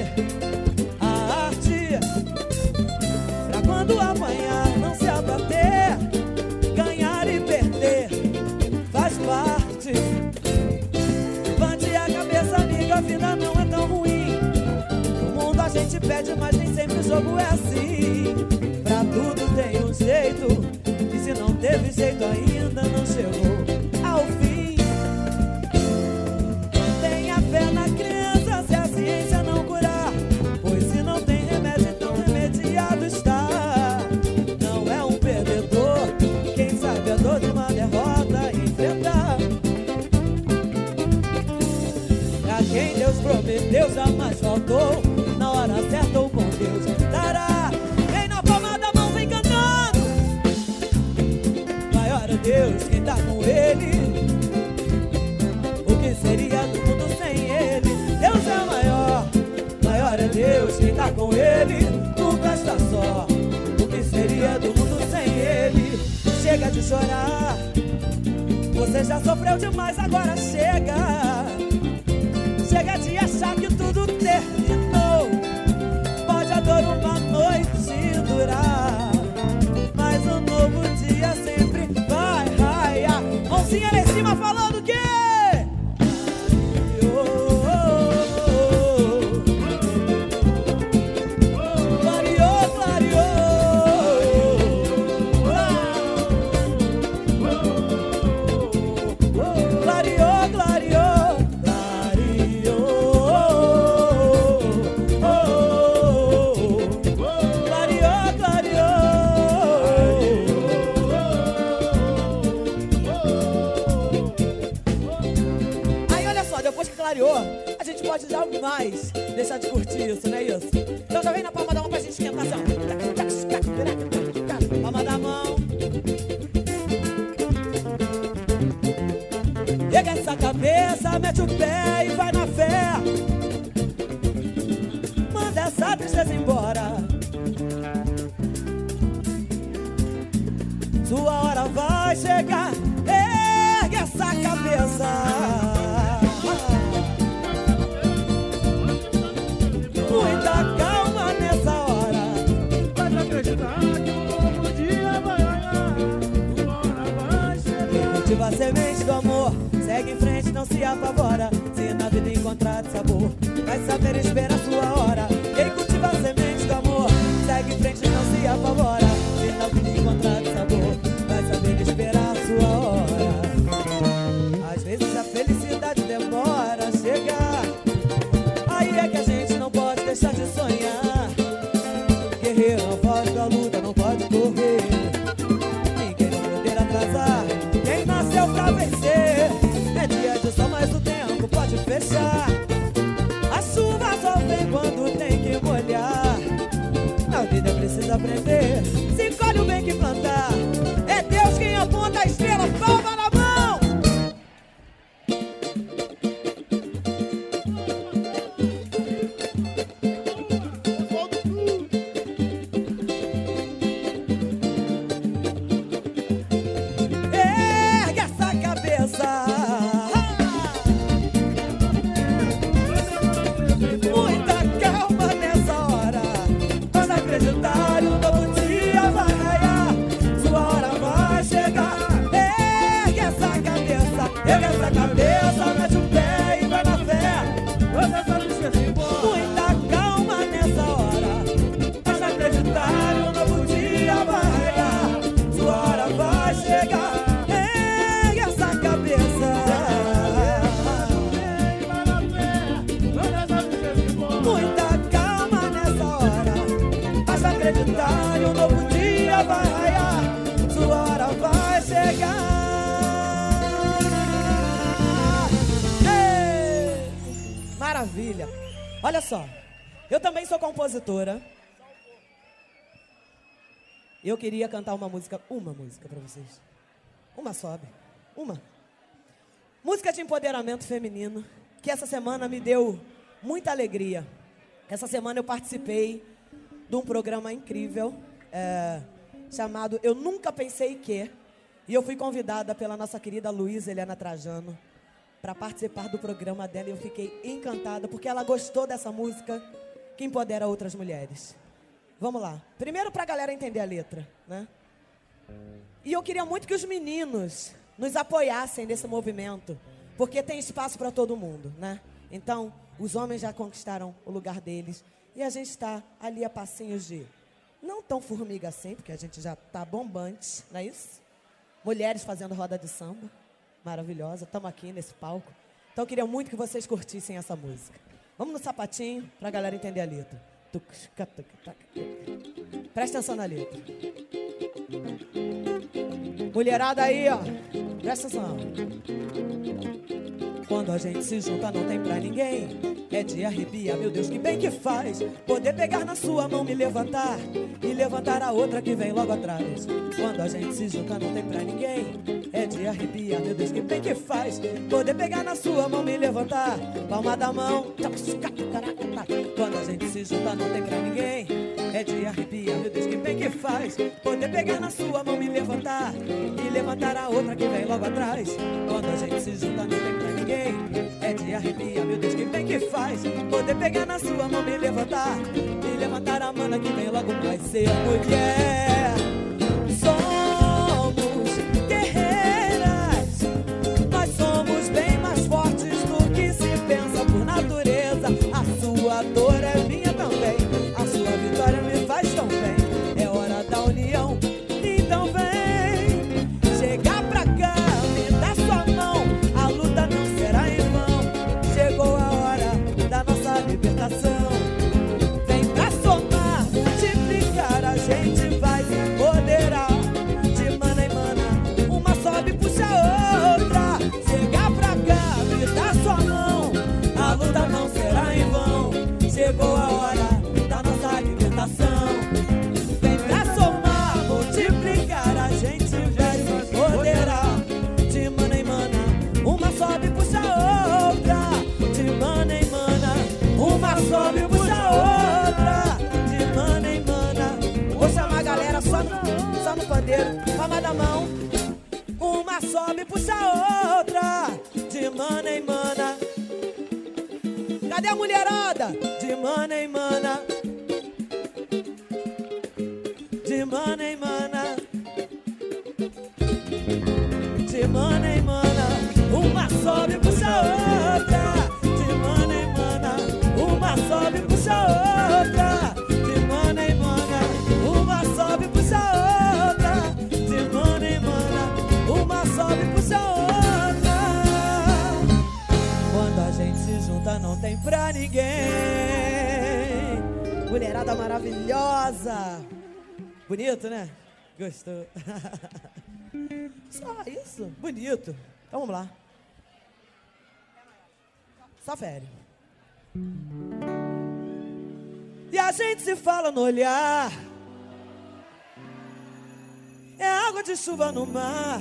aprender a arte, pra quando apanhar não se abater. Ganhar e perder faz parte. Levante a cabeça, amiga, a vida não é tão ruim. No mundo a gente pede, mas nem sempre o jogo é assim. Pra tudo tem um jeito, e se não teve jeito ainda não chegou ao fim. Tenha fé na crença se a ciência não curar, pois se não tem remédio, então remediado está. Não é um perdedor quem sabe a dor de uma derrota enfrentar. Pra quem Deus prometeu jamais faltou, na hora certa o bom Deus dará. Vem na palma da mão, vem cantando. Maior é Deus quem tá com ele. O que seria do mundo sem ele? Deus é maior. Maior é Deus quem tá com ele. Nunca está só. O que seria do mundo sem ele? Chega de chorar, você já sofreu demais, agora chega. Chega de achar que tudo terminou. Pode a dor uma noite durar, mas um novo dia sempre vai raiar. Mãozinha lá em cima falando o quê? A gente pode jamais deixar de curtir isso, não é isso? Então já vem na palma da mão pra gente esquentar assim, ó. Palma da mão. Pega essa cabeça, mete o pé e vai na fé. Manda essa tristeza embora. Sua hora vai chegar. Ergue essa cabeça. Muita calma nessa hora. Pode acreditar que um novo dia vai ganhar. Uma hora vai chegar. Cultiva a semente do amor, segue em frente, não se apavora. Se na vida encontrar sabor, vai saber esperar sua hora. Quem cultiva a semente do amor, segue em frente, não se apavora. Se na vida encontrar sabor, vai saber esperar sua hora. Às vezes a felicidade demora a chegar. Aí é que a gente não pode deixar de sonhar. Guerreiro não foge da luta, não pode correr. Ninguém vai poder atrasar quem nasceu pra vencer. É dia de sol, mas o tempo pode fechar. A chuva só vem quando tem que molhar. Na vida precisa aprender, se colhe o bem que plantar. É Deus quem aponta a estrela, palma na mão. Maravilha. Olha só, eu também sou compositora. Eu queria cantar uma música pra vocês. Uma só, uma. Música de empoderamento feminino, que essa semana me deu muita alegria. Essa semana eu participei de um programa incrível, chamado Eu Nunca Pensei Que. E eu fui convidada pela nossa querida Luísa Helena Trajano para participar do programa dela. E eu fiquei encantada, porque ela gostou dessa música que empodera outras mulheres. Vamos lá. Primeiro pra galera entender a letra, né? E eu queria muito que os meninos nos apoiassem nesse movimento, porque tem espaço para todo mundo, né? Então, os homens já conquistaram o lugar deles e a gente está ali a passinhos de... Não tão formiga assim, porque a gente já tá bombante, não é isso? Mulheres fazendo roda de samba, maravilhosa, estamos aqui nesse palco. Então eu queria muito que vocês curtissem essa música. Vamos no sapatinho, pra galera entender a letra. Presta atenção na letra. Mulherada aí, ó, presta atenção. Quando a gente se junta não tem pra ninguém, é de arrepiar, meu Deus, que bem que faz poder pegar na sua mão, me levantar e levantar a outra que vem logo atrás. Quando a gente se junta não tem pra ninguém, é de arrepiar, meu Deus, que bem que faz poder pegar na sua mão, me levantar, palma da mão. Quando a gente se junta não tem pra ninguém, é de arrepiar, meu Deus, que bem que faz poder pegar na sua mão, me levantar e levantar a outra que vem logo atrás. Quando a gente se junta não tem pra ninguém, é de arrepiar, meu Deus, que bem que faz poder pegar na sua mão, me levantar e levantar a mana que vem logo mais. Ser mulher, somos guerreiras, nós somos bem mais fortes do que se pensa por natureza. A sua dor é minha também, a sua vitória me faz tão bem. É hora da união, então vem chegar pra cá, me dá sua mão, a luta não será em vão. Chegou a hora da nossa libertação. Vem pra somar, multiplicar, a gente vai se empoderar. De mana em mana, uma sobe e puxa a outra. Chegar pra cá, me dá sua mão, a luta não será em vão. Chegou a hora da nossa libertação. Vem pra somar, multiplicar, a gente vai se empoderar. De mana em mana, uma sobe e puxa a outra. De mana em mana, uma sobe e puxa a outra. De mana em mana, vou chamar a galera só no pandeiro, palma da mão. Uma sobe e puxa a outra. De mana em mana. Cadê a mulherada? De mana em mana. De mana em mana. De mana em mana, uma sobe e puxa a outra. De mana em mana, uma sobe e puxa a outra. De mana em mana, uma sobe e puxa a outra. De mana em mana, uma sobe e puxa a outra. Quando a gente se junta não tem pra ninguém. Mulherada maravilhosa. Bonito, né? Gostou? Só isso, bonito. Então vamos lá. Só fere. E a gente se fala no olhar, é água de chuva no mar,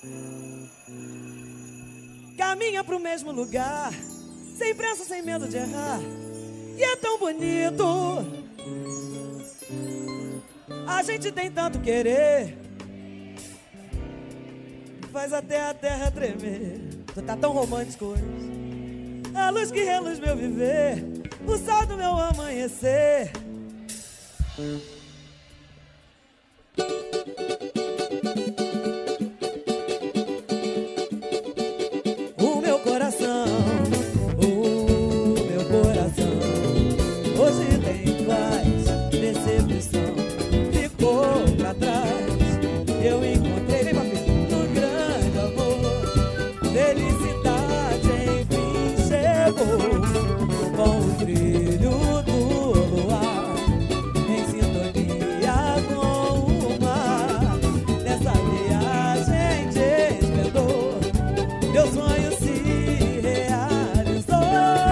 caminha pro mesmo lugar, sem pressa, sem medo de errar. E é tão bonito, a gente tem tanto querer, faz até a terra tremer. Tu tá tão romântico hoje. A luz que reluz meu viver, o sol do meu amanhecer. O meu coração, hoje tem paz, decepção ficou pra trás. Eu encontrei, vem papi, no grande amor, felicidade enfim chegou. Com o brilho do luar, em sintonia com o mar, nessa viagem de esplendor, meu sonho se realizou.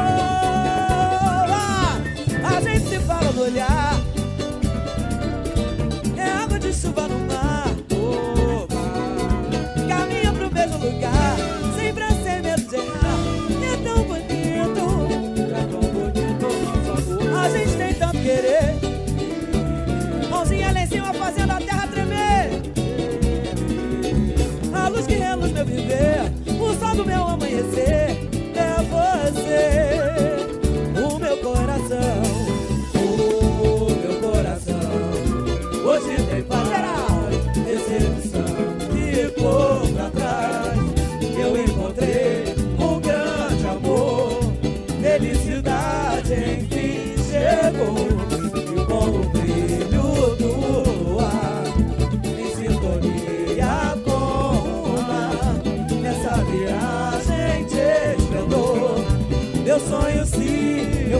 A gente se fala no olhar, é água de chuva no mar, caminha pro mesmo lugar, sem pressa, sem medo de errar. E é tão bonito, a gente tem tanto querer, mãozinha lá em cima fazendo a terra tremer. A luz que reluz meu viver, o sol do meu amanhecer. É você, o meu coração,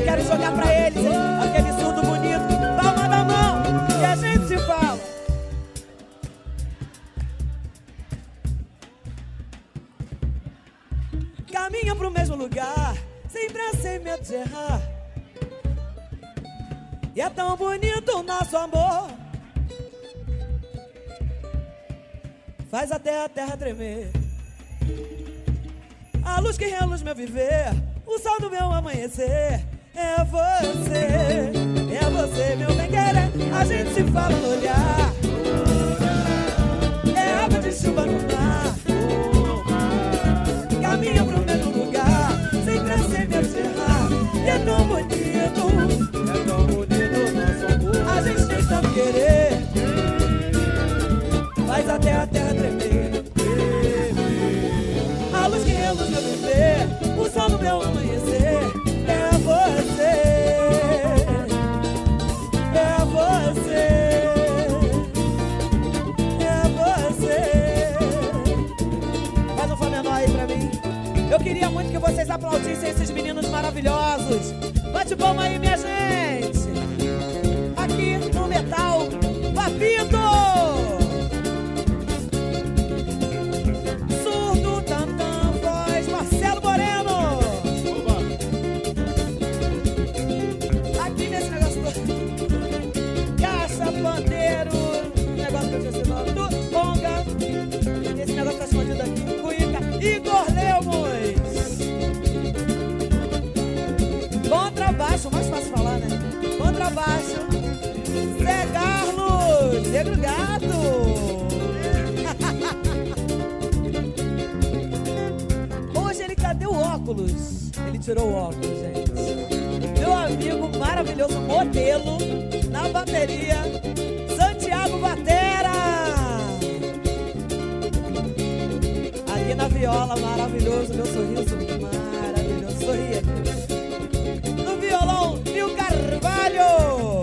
quero jogar pra eles aquele surdo bonito. Palma da mão e a gente se fala. Caminha pro mesmo lugar, sempre sem medo de errar. E é tão bonito o nosso amor, faz até a terra tremer. A luz que reluz meu viver, o sol do meu amanhecer. É você, meu bem-querer. A gente se fala no olhar, é água de chuva no mar. Caminha pro mesmo lugar, sempre sem medo de errar. E é tão bonito o nosso amor. A gente tem tanto querer, faz até a terra tremer. A luz que reluz meu viver, o sol do meu amanhecer. É você, é você, é você. Faz um fá menor aí pra mim. Eu queria muito que vocês aplaudissem esses meninos maravilhosos. Bate palma aí, minha gente. Aqui no metal, Papito. Surdo, tantã, voz, Marcelo Moreno. Oba. Aqui nesse negócio todo. Caixa, pandeiro, negócio que eu tinha ensinado. Conga. Esse negócio tá escondido aqui. Cuíca. Igor Lemos. Contrabaixo, mais fácil falar, né? Contrabaixo. Zé Carlos, Negro Gato. Hoje ele, cadê o óculos? Ele tirou o óculos, gente. Meu amigo maravilhoso, modelo, na bateria, Santiago Batera. Ali na viola, maravilhoso, meu sorriso maravilhoso. Sorria. No violão, Nil Carvalho.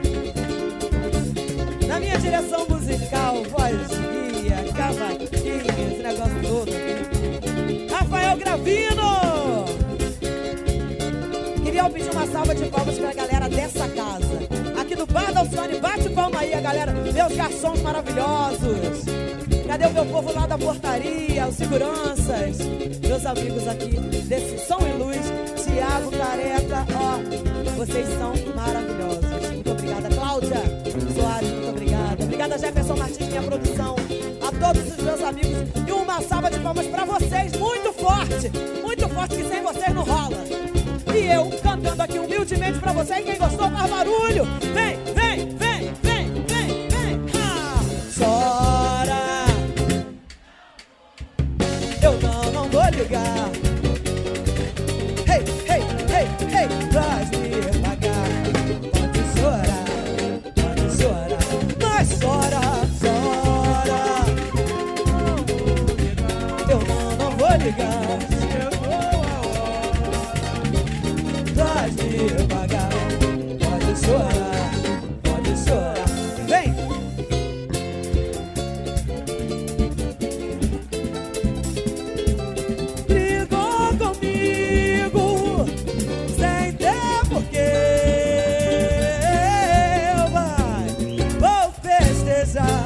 Na minha direção musical, voz, guia, cavaquinho, esse negócio todo aqui. Rafael Gravino. Queria pedir uma salva de palmas pra galera dessa casa. Aqui do Bar da Alcione, bate palma aí, a galera. Meus garçons maravilhosos. Cadê o meu povo lá da portaria, os seguranças? Meus amigos aqui desse Som e Luz, Thiago, Careca, ó, vocês são maravilhosos. Muito obrigada, Cláudia Soares, muito obrigada. Obrigada, Jefferson Martins, minha produção. A todos os meus amigos. E uma salva de palmas pra vocês, muito forte, que sem vocês não rola. E eu cantando aqui humildemente pra vocês. Quem gostou, faz barulho. Vem, vem, vem, vem, vem, vem. Ah, chora. Eu não vou ligar. Hey, hey, hey, hey, traz me pagar. Pode chorar, mas chora, chora. Eu não vou ligar. Traz me pagar. Pode chorar, pode chorar. Vem! Brigou comigo sem ter porquê. Vou festejar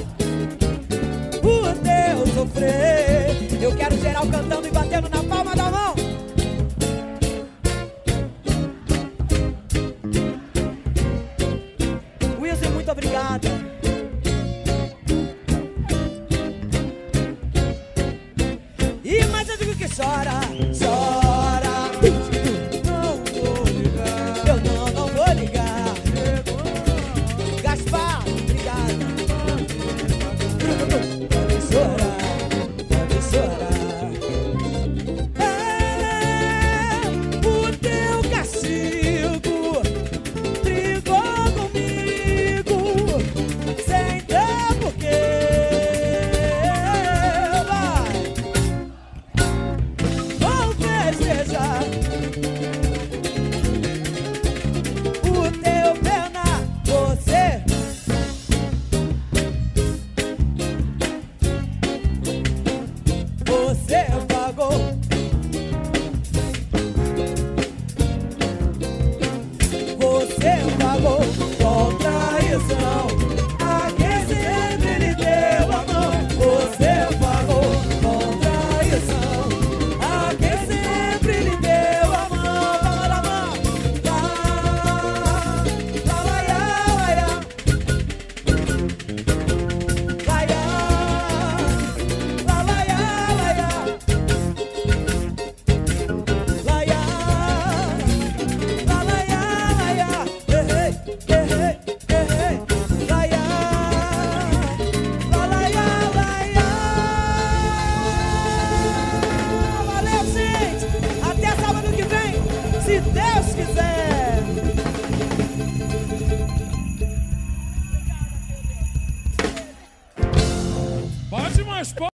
por Deus sofrer. Eu quero geral cantando e batendo na palma da mão. Wilson, muito obrigada. E mais eu digo que chora, chora.